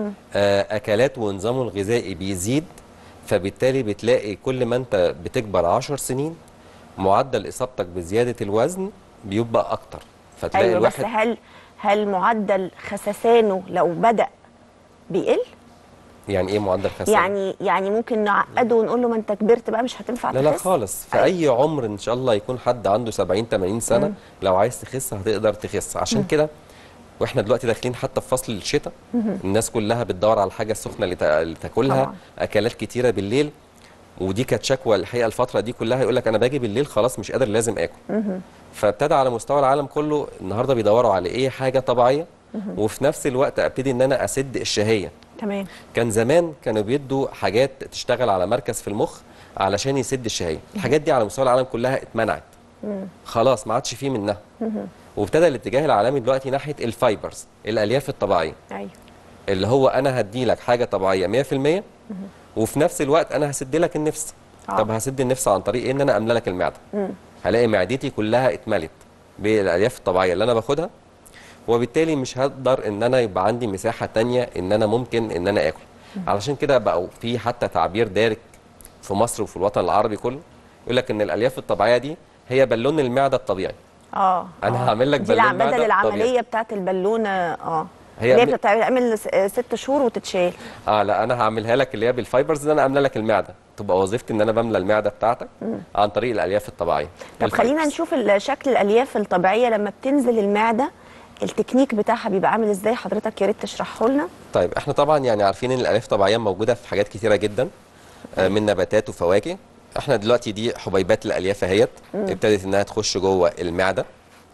Speaker 6: اكلات ونظامه الغذائي بيزيد، فبالتالي بتلاقي كل ما انت بتكبر 10 سنين معدل اصابتك بزياده الوزن بيبقى اكتر، فتلاقي
Speaker 1: ايوه
Speaker 6: الواحد.
Speaker 1: بس هل معدل خسسانه لو بدأ بيقل؟
Speaker 6: يعني ايه معدل خسسان؟
Speaker 1: يعني ممكن نعقده ونقول له ما انت كبرت بقى مش هتنفع
Speaker 6: لا
Speaker 1: تخس؟
Speaker 6: خالص، في اي عمر ان شاء الله يكون حد عنده 70 80 سنه لو عايز تخس هتقدر تخس. عشان كده واحنا دلوقتي داخلين حتى في فصل الشتاء، الناس كلها بتدور على الحاجه السخنه اللي تاكلها
Speaker 1: طبعا.
Speaker 6: اكلات كتيره بالليل، ودي كانت شكوى الحقيقه الفتره دي كلها، يقول لك انا باجي بالليل خلاص مش قادر لازم اكل. فابتدى على مستوى العالم كله النهارده بيدوروا على ايه حاجه طبيعيه، وفي نفس الوقت ابتدي ان انا اسد الشهيه.
Speaker 1: تمام.
Speaker 6: كان زمان كانوا بيدوا حاجات تشتغل على مركز في المخ علشان يسد الشهيه، الحاجات دي على مستوى العالم كلها اتمنعت خلاص، ما عادش فيه منها. وابتدى الاتجاه العالمي دلوقتي ناحيه الفايبرز، الالياف الطبيعيه،
Speaker 1: ايوه،
Speaker 6: اللي هو انا هدي لك حاجه طبيعيه 100%، وفي نفس الوقت انا هسد لك النفس. طب هسد النفس عن طريق ان انا املى لك المعده. هلاقي معدتي كلها اتملت بالالياف الطبيعيه اللي انا باخدها، وبالتالي مش هقدر ان انا يبقى عندي مساحه تانية ان انا ممكن ان انا اكل. علشان كده بقوا في حتى تعبير دارج في مصر وفي الوطن العربي كله، يقول لك ان الالياف الطبيعيه دي هي بالون المعده الطبيعي. انا هعمل لك بالون معده
Speaker 1: بدل العمليه
Speaker 6: طبيعي.
Speaker 1: بتاعت البالونه
Speaker 6: هي
Speaker 1: اللي هي بتتعمل 6 شهور وتتشال.
Speaker 6: لا، انا هعملها لك اللي هي بالفايبرز، انا املى لك المعده، تبقى وظيفتي ان انا بملى المعده بتاعتك عن طريق الالياف الطبيعيه.
Speaker 1: طب خلينا نشوف شكل الالياف الطبيعيه لما بتنزل المعده، التكنيك بتاعها بيبقى عامل ازاي؟ حضرتك يا ريت تشرحه لنا.
Speaker 6: طيب احنا طبعا يعني عارفين ان الالياف الطبيعيه موجوده في حاجات كتيره جدا، من نباتات وفواكه. احنا دلوقتي دي حبيبات الالياف اهيت، ابتدت انها تخش جوه المعده،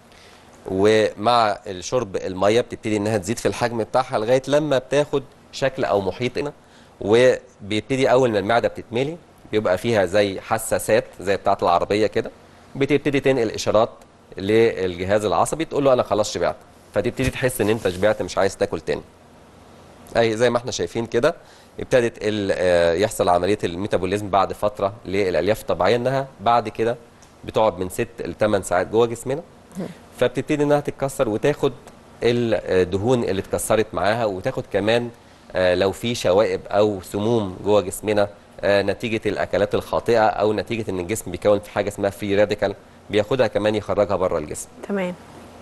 Speaker 6: ومع الشرب الميه بتبتدي انها تزيد في الحجم بتاعها لغايه لما بتاخد شكل او محيط هنا، وبيبتدي اول ما المعده بتتملي بيبقى فيها زي حساسات زي بتاعه العربيه كده، بتبتدي تنقل اشارات للجهاز العصبي تقول له انا خلاص شبعت، فتبتدي تحس ان انت شبعت مش عايز تاكل تاني. اي زي ما احنا شايفين كده ابتدت يحصل عمليه الميتابوليزم بعد فتره للالياف الطبيعيه، انها بعد كده بتقعد من 6 ل 8 ساعات جوه جسمنا، فبتبتدي انها تتكسر وتاخد الدهون اللي اتكسرت معاها، وتاخد كمان لو في شوائب او سموم جوه جسمنا نتيجه الاكلات الخاطئه، او نتيجه ان الجسم بيكون في حاجه اسمها فري راديكال، بياخدها كمان يخرجها بره الجسم.
Speaker 1: تمام.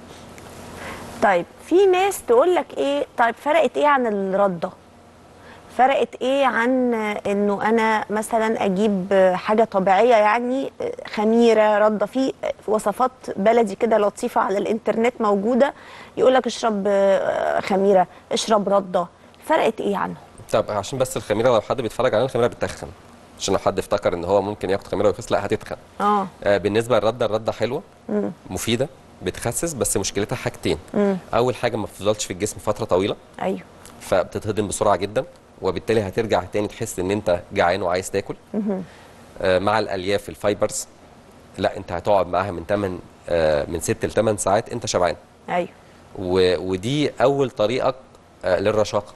Speaker 1: طيب في ناس تقول لك ايه، طيب فرقت ايه عن الرده؟ فرقت ايه عن انه انا مثلا اجيب حاجه طبيعيه، يعني خميره رده؟ في وصفات بلدي كده لطيفه على الانترنت موجوده، يقول لك اشرب خميره، اشرب رده. فرقت ايه عنهم؟
Speaker 6: طب عشان بس الخميره لو حد بيتفرج علينا، الخميره بتتخن، عشان لو حد افتكر ان هو ممكن ياخد خميره ويخس، لا هتتخن. بالنسبه للرده، الرده حلوه مفيده بتخسس، بس مشكلتها حاجتين. اول حاجه ما بتفضلش في الجسم فتره طويله،
Speaker 1: ايوه،
Speaker 6: فبتتهضم بسرعه جدا، وبالتالي هترجع تاني تحس ان انت جعان وعايز تاكل. مع الالياف الفايبرز لا، انت هتقعد معاها من 6 ل 8 ساعات انت شبعان.
Speaker 1: ايوه.
Speaker 6: ودي اول طريقك للرشاقه.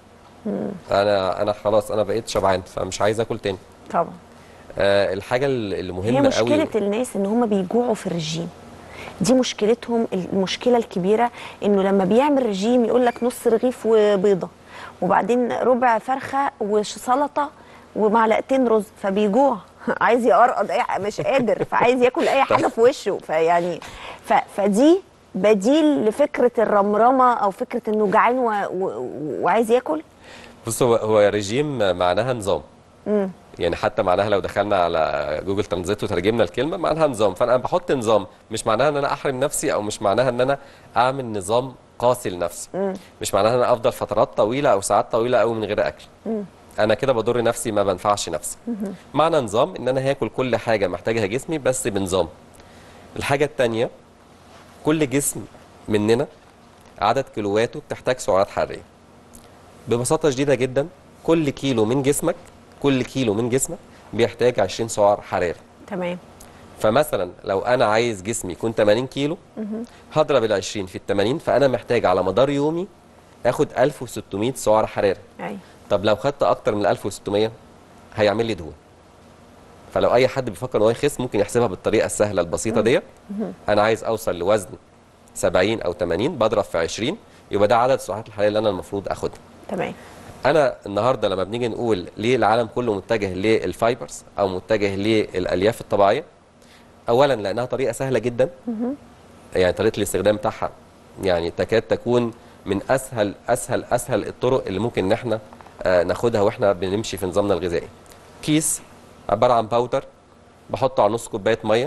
Speaker 6: انا خلاص انا بقيت شبعان فمش عايز اكل تاني.
Speaker 1: طبعا.
Speaker 6: الحاجه اللي مهمه قوي،
Speaker 1: هي مشكله الناس ان هم بيجوعوا في الرجيم، دي مشكلتهم. المشكله الكبيره انه لما بيعمل رجيم يقول لك نص رغيف وبيضه، وبعدين ربع فرخه وسلطه ومعلقتين رز، فبيجوع عايز يقرقض مش قادر، فعايز ياكل اي حاجه في وشه. فيعني فدي بديل لفكره الرمرمه او فكره انه جعان وعايز ياكل.
Speaker 6: بص، هو رجيم معناها نظام. يعني حتى معناها لو دخلنا على جوجل ترانزيت وترجمنا الكلمه معناها نظام، فانا بحط نظام، مش معناها ان انا احرم نفسي، او مش معناها ان انا اعمل نظام قاسي لنفسي. مش معناها ان انا افضل فترات طويله او ساعات طويله قوي من غير اكل. انا كده بضر نفسي، ما بنفعش نفسي. معنى نظام ان انا هاكل كل حاجه محتاجها جسمي بس بنظام. الحاجه الثانيه، كل جسم مننا عدد كيلواته بتحتاج سعرات حراريه. ببساطه شديده جدا، كل كيلو من جسمك بيحتاج 20 سعر حراري.
Speaker 1: تمام.
Speaker 6: فمثلا لو انا عايز جسمي يكون 80 كيلو هضرب ال 20 في ال 80، فانا محتاج على مدار يومي اخد 1600 سعر حراري.
Speaker 1: ايوه.
Speaker 6: طب لو خدت اكتر من 1600 هيعمل لي دهون. فلو اي حد بيفكر ان هو يخس ممكن يحسبها بالطريقه السهله البسيطه ديت. انا عايز اوصل لوزن 70 او 80، بضرب في 20، يبقى ده عدد السعرات الحراريه اللي انا المفروض اخدها.
Speaker 1: تمام.
Speaker 6: انا النهارده لما بنيجي نقول ليه العالم كله متجه للفايبرز او متجه للالياف الطبيعيه، اولا لانها طريقه سهله جدا، يعني طريقه الاستخدام بتاعها يعني تكاد تكون من اسهل الطرق اللي ممكن ان احنا ناخدها واحنا بنمشي في نظامنا الغذائي. كيس عباره عن باودر بحطه على نص كوبايه ميه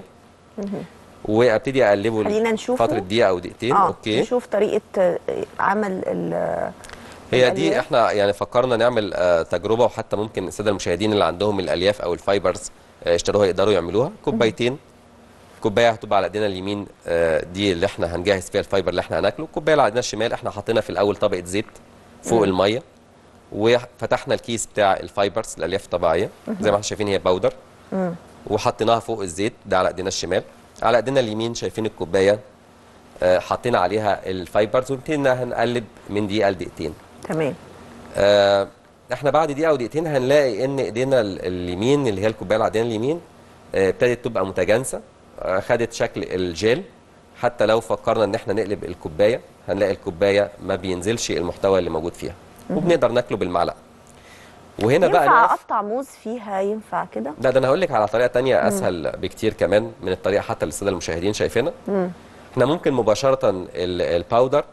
Speaker 6: وابتدي اقلبه
Speaker 1: خلينا نشوفه
Speaker 6: فتره دقيقه او دقيقتين. اوكي،
Speaker 1: نشوف طريقه عمل
Speaker 6: هي دي. احنا يعني فكرنا نعمل تجربه، وحتى ممكن الساده المشاهدين اللي عندهم الالياف او الفايبرز اشتروها يقدروا يعملوها. كوبايتين، كوبايه هتبقى على ايدينا اليمين دي اللي احنا هنجهز فيها الفايبر اللي احنا هناكله. كوبايه اللي على ايدينا الشمال احنا حطينا في الاول طبقه زيت فوق الميه، وفتحنا الكيس بتاع الفايبرز الالياف الطبيعيه زي ما احنا شايفين هي باودر، وحطيناها فوق الزيت ده على ايدينا الشمال. على ايدينا اليمين شايفين الكوبايه حطينا عليها الفايبرز، وابتدينا هنقلب من دقيقه لدقيقتين.
Speaker 1: تمام.
Speaker 6: احنا بعد دقيقه او دقيقتين هنلاقي ان ايدينا اليمين اللي هي الكوبايه اللي على ايدينا اليمين ابتدت تبقى متجانسه، خدت شكل الجيل. حتى لو فكرنا ان احنا نقلب الكوبايه هنلاقي الكوبايه ما بينزلش المحتوى اللي موجود فيها، وبنقدر ناكله بالمعلقه. وهنا بقى
Speaker 1: ينفع اقطع موز فيها؟ ينفع كده؟
Speaker 6: لا، ده انا هقول لك على طريقه ثانيه اسهل بكتير كمان من الطريقه حتى اللي الساده المشاهدين شايفينها. احنا ممكن مباشره الباودر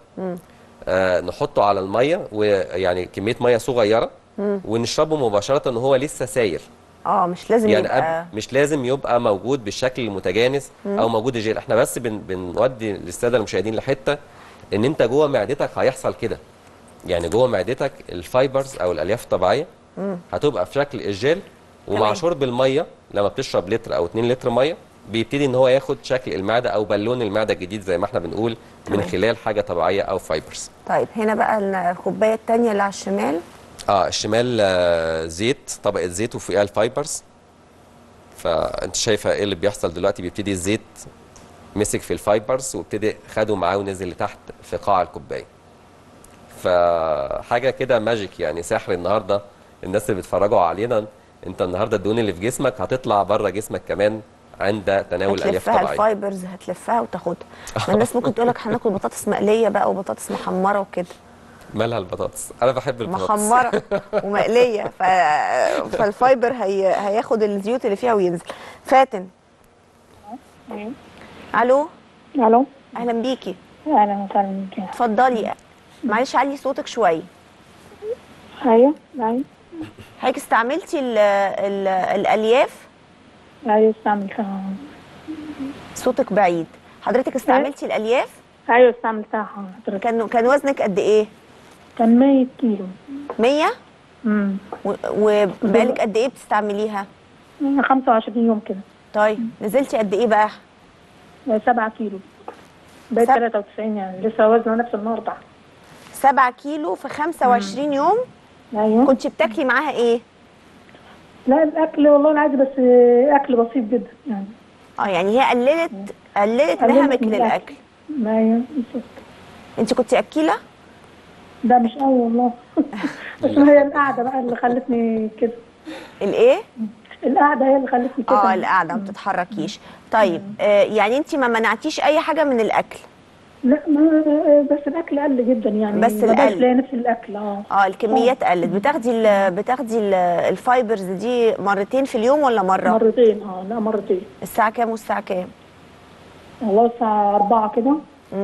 Speaker 6: نحطه على الميه، ويعني كميه ميه صغيره ونشربه مباشره وهو لسه ساير.
Speaker 1: مش لازم
Speaker 6: يعني
Speaker 1: يبقى
Speaker 6: مش لازم يبقى موجود بالشكل المتجانس او موجود الجيل. احنا بس بنودي للساده المشاهدين لحته ان انت جوه معدتك هيحصل كده. يعني جوه معدتك الفايبرز او الالياف الطبيعيه هتبقى في شكل الجيل، ومع شرب الميه لما بتشرب لتر او 2 لتر ميه بيبتدي ان هو ياخد شكل المعده او بالون المعده الجديد زي ما احنا بنقول من خلال حاجه طبيعيه او فايبرز.
Speaker 1: طيب هنا بقى الكوبايه الثانيه اللي على الشمال.
Speaker 6: الشمال زيت، طبقه زيت وفوقها الفايبرز. فانت شايفه ايه اللي بيحصل دلوقتي؟ بيبتدي الزيت مسك في الفايبرز وابتدي خده معاه ونزل لتحت في قاع الكوبايه. فحاجه كده ماجيك، يعني سحر. النهارده الناس اللي بيتفرجوا علينا، انت النهارده الدهون اللي في جسمك هتطلع بره جسمك كمان عند تناول الالياف الطبيعيه.
Speaker 1: هتلفها الفايبرز، هتلفها وتاخدها. الناس ممكن تقول لك هناكل بطاطس مقليه بقى وبطاطس محمره وكده.
Speaker 6: مالها البطاطس؟ انا بحب البطاطس
Speaker 1: محمره ومقليه فالفايبر هياخد الزيوت اللي فيها وينزل. فاتن. الو.
Speaker 7: الو،
Speaker 1: اهلا بيكي.
Speaker 7: اهلا وسهلا بيكي.
Speaker 1: اتفضلي. معلش علي صوتك شويه.
Speaker 7: ايوه.
Speaker 1: حضرتك استعملتي الالياف؟
Speaker 7: ايوه استعملتها.
Speaker 1: صوتك بعيد. حضرتك استعملتي الالياف؟
Speaker 7: ايوه استعملتها حضرتك.
Speaker 1: كان وزنك قد ايه؟
Speaker 7: كان 100 كيلو.
Speaker 1: 100؟ وبقالك قد ايه بتستعمليها؟
Speaker 7: 25 يوم كده.
Speaker 1: طيب نزلتي قد ايه بقى؟
Speaker 7: 7 كيلو. بقيت 93، يعني لسه وزنه نفس النهارده.
Speaker 1: 7 كيلو في 25 يوم؟
Speaker 7: ايوه.
Speaker 1: كنت بتاكلي معاها ايه؟
Speaker 7: لا الاكل والله العادي، بس اكل بسيط جدا يعني.
Speaker 1: يعني هي قللت نهمك للاكل.
Speaker 7: ايوه بالظبط.
Speaker 1: انت كنتي اكيله؟
Speaker 7: ده مش قوي والله. بس هي القعده بقى اللي خلتني كده.
Speaker 1: الايه؟
Speaker 7: القعده هي اللي خلتني كده.
Speaker 1: القعده ما بتتحركيش. طيب يعني انت ما منعتيش اي حاجه من الاكل؟
Speaker 7: لا بس الاكل قل جدا يعني.
Speaker 1: بس
Speaker 7: قل نفس الاكل.
Speaker 1: الكميات قلت. بتاخدي الفايبرز دي مرتين في اليوم ولا مره؟
Speaker 7: مرتين. لا مرتين.
Speaker 1: الساعه كام والساعه كام؟
Speaker 7: والله الساعه 4 كده.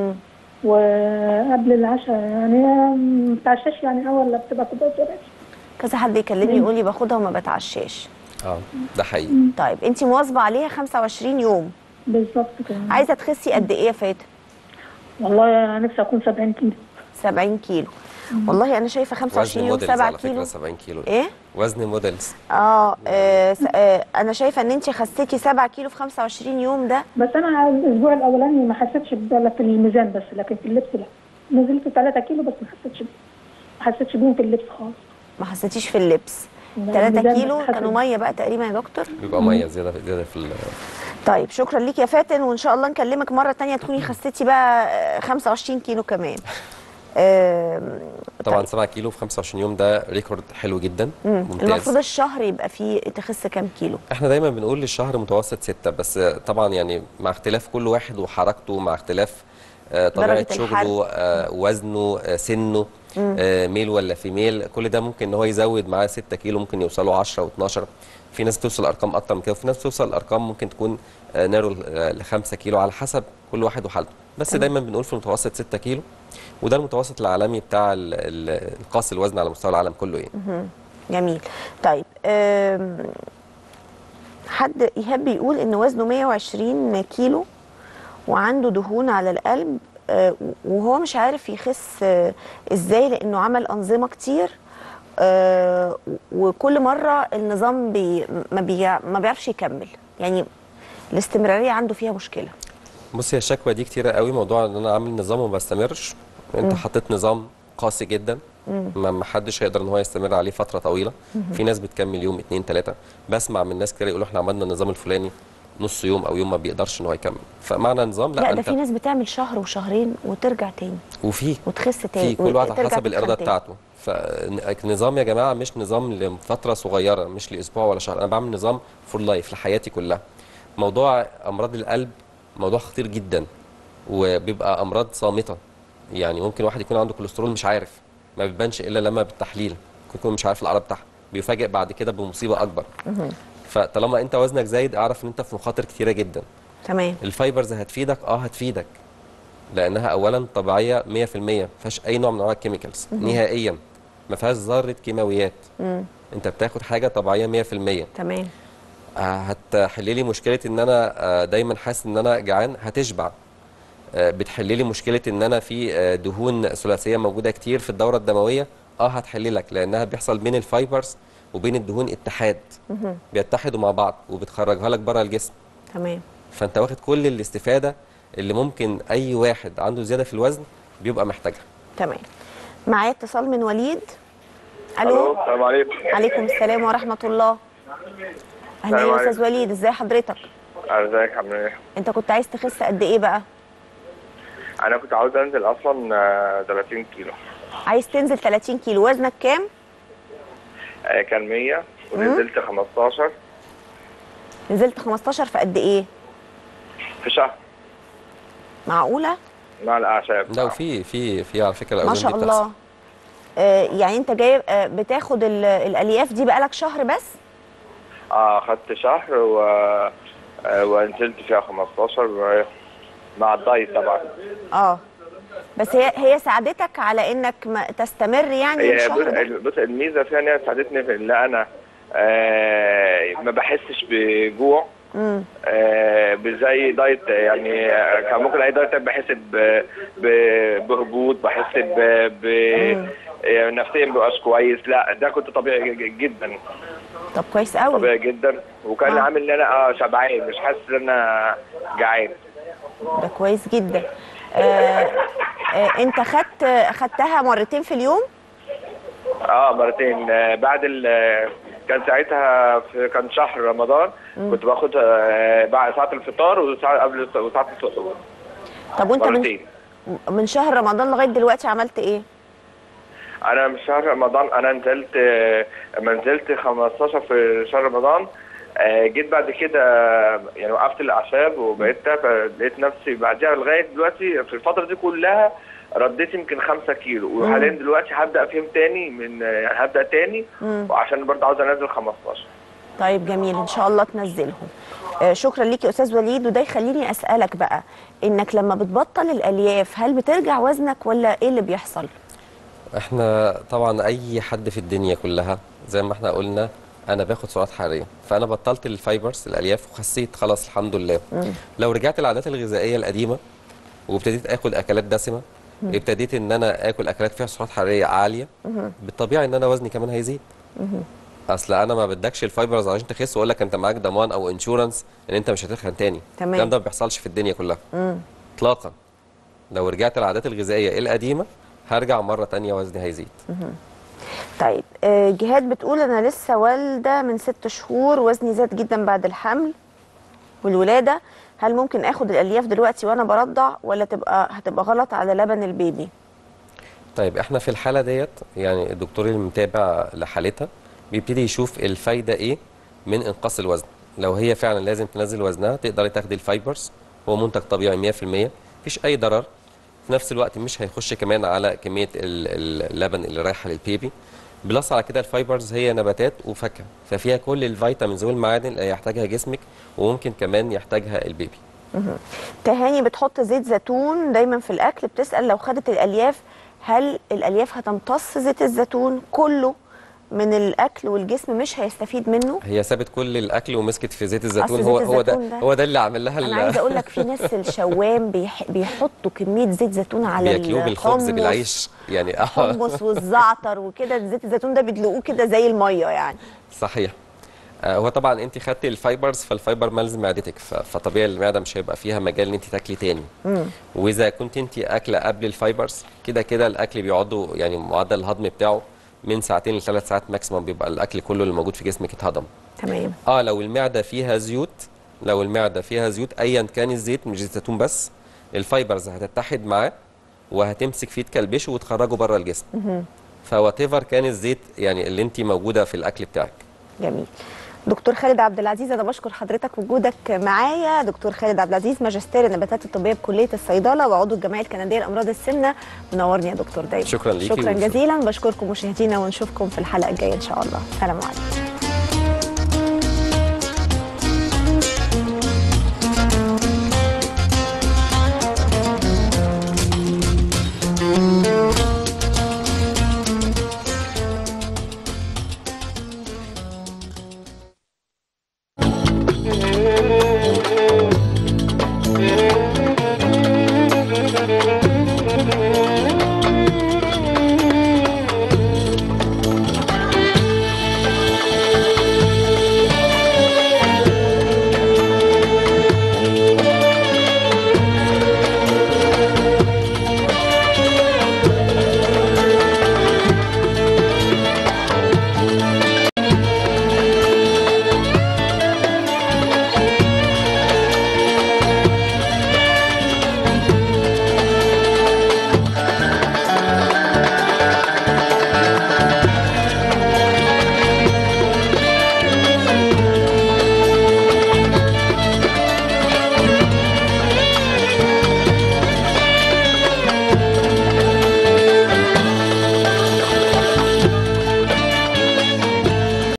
Speaker 7: وقبل العشاء يعني ما بتعشاش يعني اول لا بتبقى كده.
Speaker 1: كذا حد يكلمني يقول لي باخدها وما بتعشاش.
Speaker 6: ده حقيقي.
Speaker 1: طيب انت مواظبه عليها 25 يوم
Speaker 7: بالظبط كده.
Speaker 1: عايزه تخسي قد ايه يا فاتن؟
Speaker 7: والله انا نفسي اكون 70 كيلو.
Speaker 1: 70 كيلو. والله انا شايفه 25 يوم 7 كيلو.
Speaker 6: 70 كيلو
Speaker 1: ايه؟
Speaker 6: وزن موديلز.
Speaker 1: انا شايفه ان انت خسيتي 7 كيلو في 25 يوم ده.
Speaker 7: بس انا الاسبوع الاولاني ما حسيتش في الميزان بس، لكن في اللبس لا. نزلت 3 كيلو بس ما حسيتش بيهم في اللبس خالص.
Speaker 1: ما حسيتيش في اللبس. 3 كيلو كانوا ميه بقى تقريبا يا دكتور؟
Speaker 6: بيبقى ميه زياده في
Speaker 1: طيب شكرا ليك يا فاتن، وان شاء الله نكلمك مره تانية تكوني خسيتي بقى 25 كيلو كمان.
Speaker 6: طبعا
Speaker 1: طيب.
Speaker 6: 7 كيلو في 25 يوم ده ريكورد حلو جدا. ممتاز.
Speaker 1: المفروض الشهر يبقى فيه تخس كام كيلو؟
Speaker 6: احنا دايما بنقول للشهر متوسط 6، بس طبعا يعني مع اختلاف كل واحد وحركته، مع اختلاف طبيعه شغله، وزنه، سنه، ميل ولا فيميل، كل ده ممكن ان هو يزود معاه 6 كيلو، ممكن يوصلوا 10 و12. في ناس بتوصل ارقام اكتر من كده، وفي ناس بتوصل ارقام ممكن تكون نارو ل 5 كيلو على حسب كل واحد وحالته. بس دايما بنقول في المتوسط 6 كيلو، وده المتوسط العالمي بتاع القاس الوزن على مستوى العالم كله يعني.
Speaker 1: جميل. طيب حد ايهاب بيقول ان وزنه 120 كيلو وعنده دهون على القلب، وهو مش عارف يخس ازاي لانه عمل انظمه كتير، وكل مره النظام ما بيعرفش يكمل، يعني الاستمراريه عنده فيها مشكله.
Speaker 6: بصي هي الشكوى دي كتيره قوي، موضوع ان انا عامل نظام وما بستمرش. انت حطيت نظام قاسي جدا، ما حدش هيقدر ان هو يستمر عليه فتره طويله. في ناس بتكمل يوم 2 3، بسمع من ناس كتير يقولوا احنا عملنا النظام الفلاني نص يوم او يوم ما بيقدرش ان هو يكمل. فمعنى نظام
Speaker 1: لا ده في ناس بتعمل شهر وشهرين وترجع تاني،
Speaker 6: وفي
Speaker 1: وتخس تاني،
Speaker 6: في كل واحد على حسب الاراده بتاعته. فالنظام يا جماعه مش نظام لفتره صغيره، مش لاسبوع ولا شهر، انا بعمل نظام فور لايف لحياتي كلها. موضوع امراض القلب موضوع خطير جدا، وبيبقى امراض صامته. يعني ممكن واحد يكون عنده كوليسترول مش عارف، ما بيبانش الا لما بالتحليل، ممكن يكون مش عارف الاعراض بتاعها، بيفاجئ بعد كده بمصيبه اكبر. فطالما انت وزنك زايد اعرف ان انت في مخاطر كتيره جدا.
Speaker 1: تمام.
Speaker 6: الفايبرز هتفيدك، هتفيدك، لانها اولا طبيعيه 100%، ما فيهاش اي نوع من انواع الكيميكالز نهائيا، ما فيهاش ذره كيماويات. انت بتاخد حاجه طبيعيه 100%.
Speaker 1: تمام.
Speaker 6: هتحلي لي مشكله ان انا دايما حاسس ان انا جعان، هتشبع. بتحلي لي مشكله ان انا في دهون ثلاثيه موجوده كتير في الدوره الدمويه، هتحلي لك، لانها بيحصل بين الفايبرز وبين الدهون اتحاد، بيتحدوا مع بعض وبتخرجها لك بره الجسم.
Speaker 1: تمام.
Speaker 6: فانت واخد كل الاستفاده اللي ممكن اي واحد عنده زياده في الوزن بيبقى محتاجها.
Speaker 1: تمام. معايا اتصال من وليد. الو.
Speaker 8: السلام عليكم.
Speaker 1: عليكم السلام ورحمه الله. اهلا يا استاذ وليد، ازي حضرتك؟
Speaker 8: ازيك عامل ايه؟
Speaker 1: انت كنت عايز تخس قد ايه بقى؟
Speaker 8: انا كنت عاوز انزل اصلا 30 كيلو.
Speaker 1: عايز تنزل 30 كيلو، وزنك كام؟
Speaker 8: كان 100 ونزلت 15.
Speaker 1: نزلت 15 في قد ايه؟
Speaker 8: في شهر.
Speaker 1: معقوله؟
Speaker 8: مع الاعشاب.
Speaker 6: لا وفي على فكره
Speaker 1: ما شاء الله. يعني انت جاي بتاخد الالياف دي بقالك شهر بس؟
Speaker 8: خدت شهر ونزلت فيها 15 مع الدايت طبعا.
Speaker 1: بس هي ساعدتك على انك تستمر يعني الشهر ده؟
Speaker 8: بص الميزه فيها ان هي ساعدتني في ان انا ما بحسش بجوع. زي دايت يعني كان ممكن اي دايت بحس بهبوط، بحس نفسيا مبقاش كويس. لا ده كنت طبيعي جدا.
Speaker 1: طب كويس قوي.
Speaker 8: طبيعي جدا، وكان عامل ان انا شبعان، مش حاسس ان انا جعان.
Speaker 1: ده كويس جدا. انت خدتها مرتين في اليوم؟
Speaker 8: مرتين. بعد كان ساعتها كان شهر رمضان. كنت باخد بعد ساعة الفطار وساعة قبل وساعة السحور.
Speaker 1: طب وانت من شهر رمضان لغاية دلوقتي عملت ايه؟
Speaker 8: انا من شهر رمضان انا نزلت 15 في شهر رمضان. جيت بعد كده يعني وقفت الاعشاب وبقيت لقيت نفسي بعدها لغايه دلوقتي في الفتره دي كلها رديت يمكن 5 كيلو، وحاليا دلوقتي هبدا فيهم تاني يعني هبدا تاني، وعشان برضه عاوز انزل 15.
Speaker 1: طيب جميل، ان شاء الله تنزلهم. شكرا ليك يا استاذ وليد. وده يخليني اسالك بقى، انك لما بتبطل الالياف هل بترجع وزنك ولا ايه اللي بيحصل؟
Speaker 6: احنا طبعا اي حد في الدنيا كلها زي ما احنا قلنا انا باخد سعرات حراريه، فانا بطلت الفايبرز الالياف وخسيت خلاص الحمد لله. لو رجعت العادات الغذائيه القديمه وابتديت اكل اكلات دسمه، ابتديت ان انا اكل اكلات فيها سعرات حراريه عاليه، بالطبيعي ان انا وزني كمان هيزيد. اصل انا ما بدكش الفايبرز عشان تخس واقول لك انت معاك ضمان او انشورنس ان انت مش هتتخن تاني. الكلام ده ما بيحصلش في الدنيا كلها اطلاقا. لو رجعت العادات الغذائيه القديمه هرجع مره تانية وزني هيزيد.
Speaker 1: طيب جهاد بتقول انا لسه والده من 6 شهور، وزني زاد جدا بعد الحمل، والولاده، هل ممكن اخد الالياف دلوقتي وانا برضع ولا هتبقى غلط على لبن البيبي؟
Speaker 6: طيب احنا في الحاله ديت يعني الدكتور المتابع لحالتها بيبتدي يشوف الفايده ايه من انقاص الوزن. لو هي فعلا لازم تنزل وزنها تقدري تاخدي الفايبرز، هو منتج طبيعي 100%، مفيش اي ضرر، في نفس الوقت مش هيخش كمان على كميه اللبن اللي رايحه للبيبي. بلس على كده الفايبرز هي نباتات وفاكهه، ففيها كل الفيتامينز والمعادن اللي هيحتاجها جسمك وممكن كمان يحتاجها البيبي.
Speaker 1: تهاني بتحط زيت زيتون دايما في الاكل، بتسال لو خدت الالياف هل الالياف هتمتص زيت الزيتون كله من الاكل والجسم مش هيستفيد منه؟
Speaker 6: هي سابت كل الاكل ومسكت في زيت الزيتون.
Speaker 1: زيت
Speaker 6: هو ده اللي عامل لها.
Speaker 1: انا عايزه اقول لك في ناس الشوام بيحطوا كميه زيت زيتون على
Speaker 6: بياكلوه بالخبز بالعيش يعني
Speaker 1: الحمص والزعتر وكده، زيت الزيتون ده بيدلقوه كده زي الميه يعني.
Speaker 6: صحيح. هو طبعا انت خدتي الفايبرز، فالفايبر ملز معدتك، فطبيعي المعده مش هيبقى فيها مجال ان انت تاكلي تاني. واذا كنت انت اكله قبل الفايبرز كده الاكل بيقعدوا يعني معدل الهضم بتاعه من 2 ل3 ساعات ماكسيمم بيبقى الاكل كله اللي موجود في جسمك اتهضم.
Speaker 1: تمام.
Speaker 6: لو المعده فيها زيوت، ايا كان الزيت مش زيت زيتون بس، الفايبرز هتتحد معاه وهتمسك فيه تكلبشه وتخرجه بره الجسم. فوات ايفر كان الزيت يعني اللي انت موجوده في الاكل بتاعك.
Speaker 1: جميل. دكتور خالد عبد العزيز، انا بشكر حضرتك وجودك معايا. دكتور خالد عبد العزيز ماجستير النباتات الطبيه بكليه الصيدله وعضو الجمعيه الكنديه لامراض السمنه، منورني يا دكتور دايما.
Speaker 6: شكرا ليكي.
Speaker 1: شكرا جزيلا. بشكركم مشاهدينا ونشوفكم في الحلقه الجايه ان شاء الله. سلام عليكم.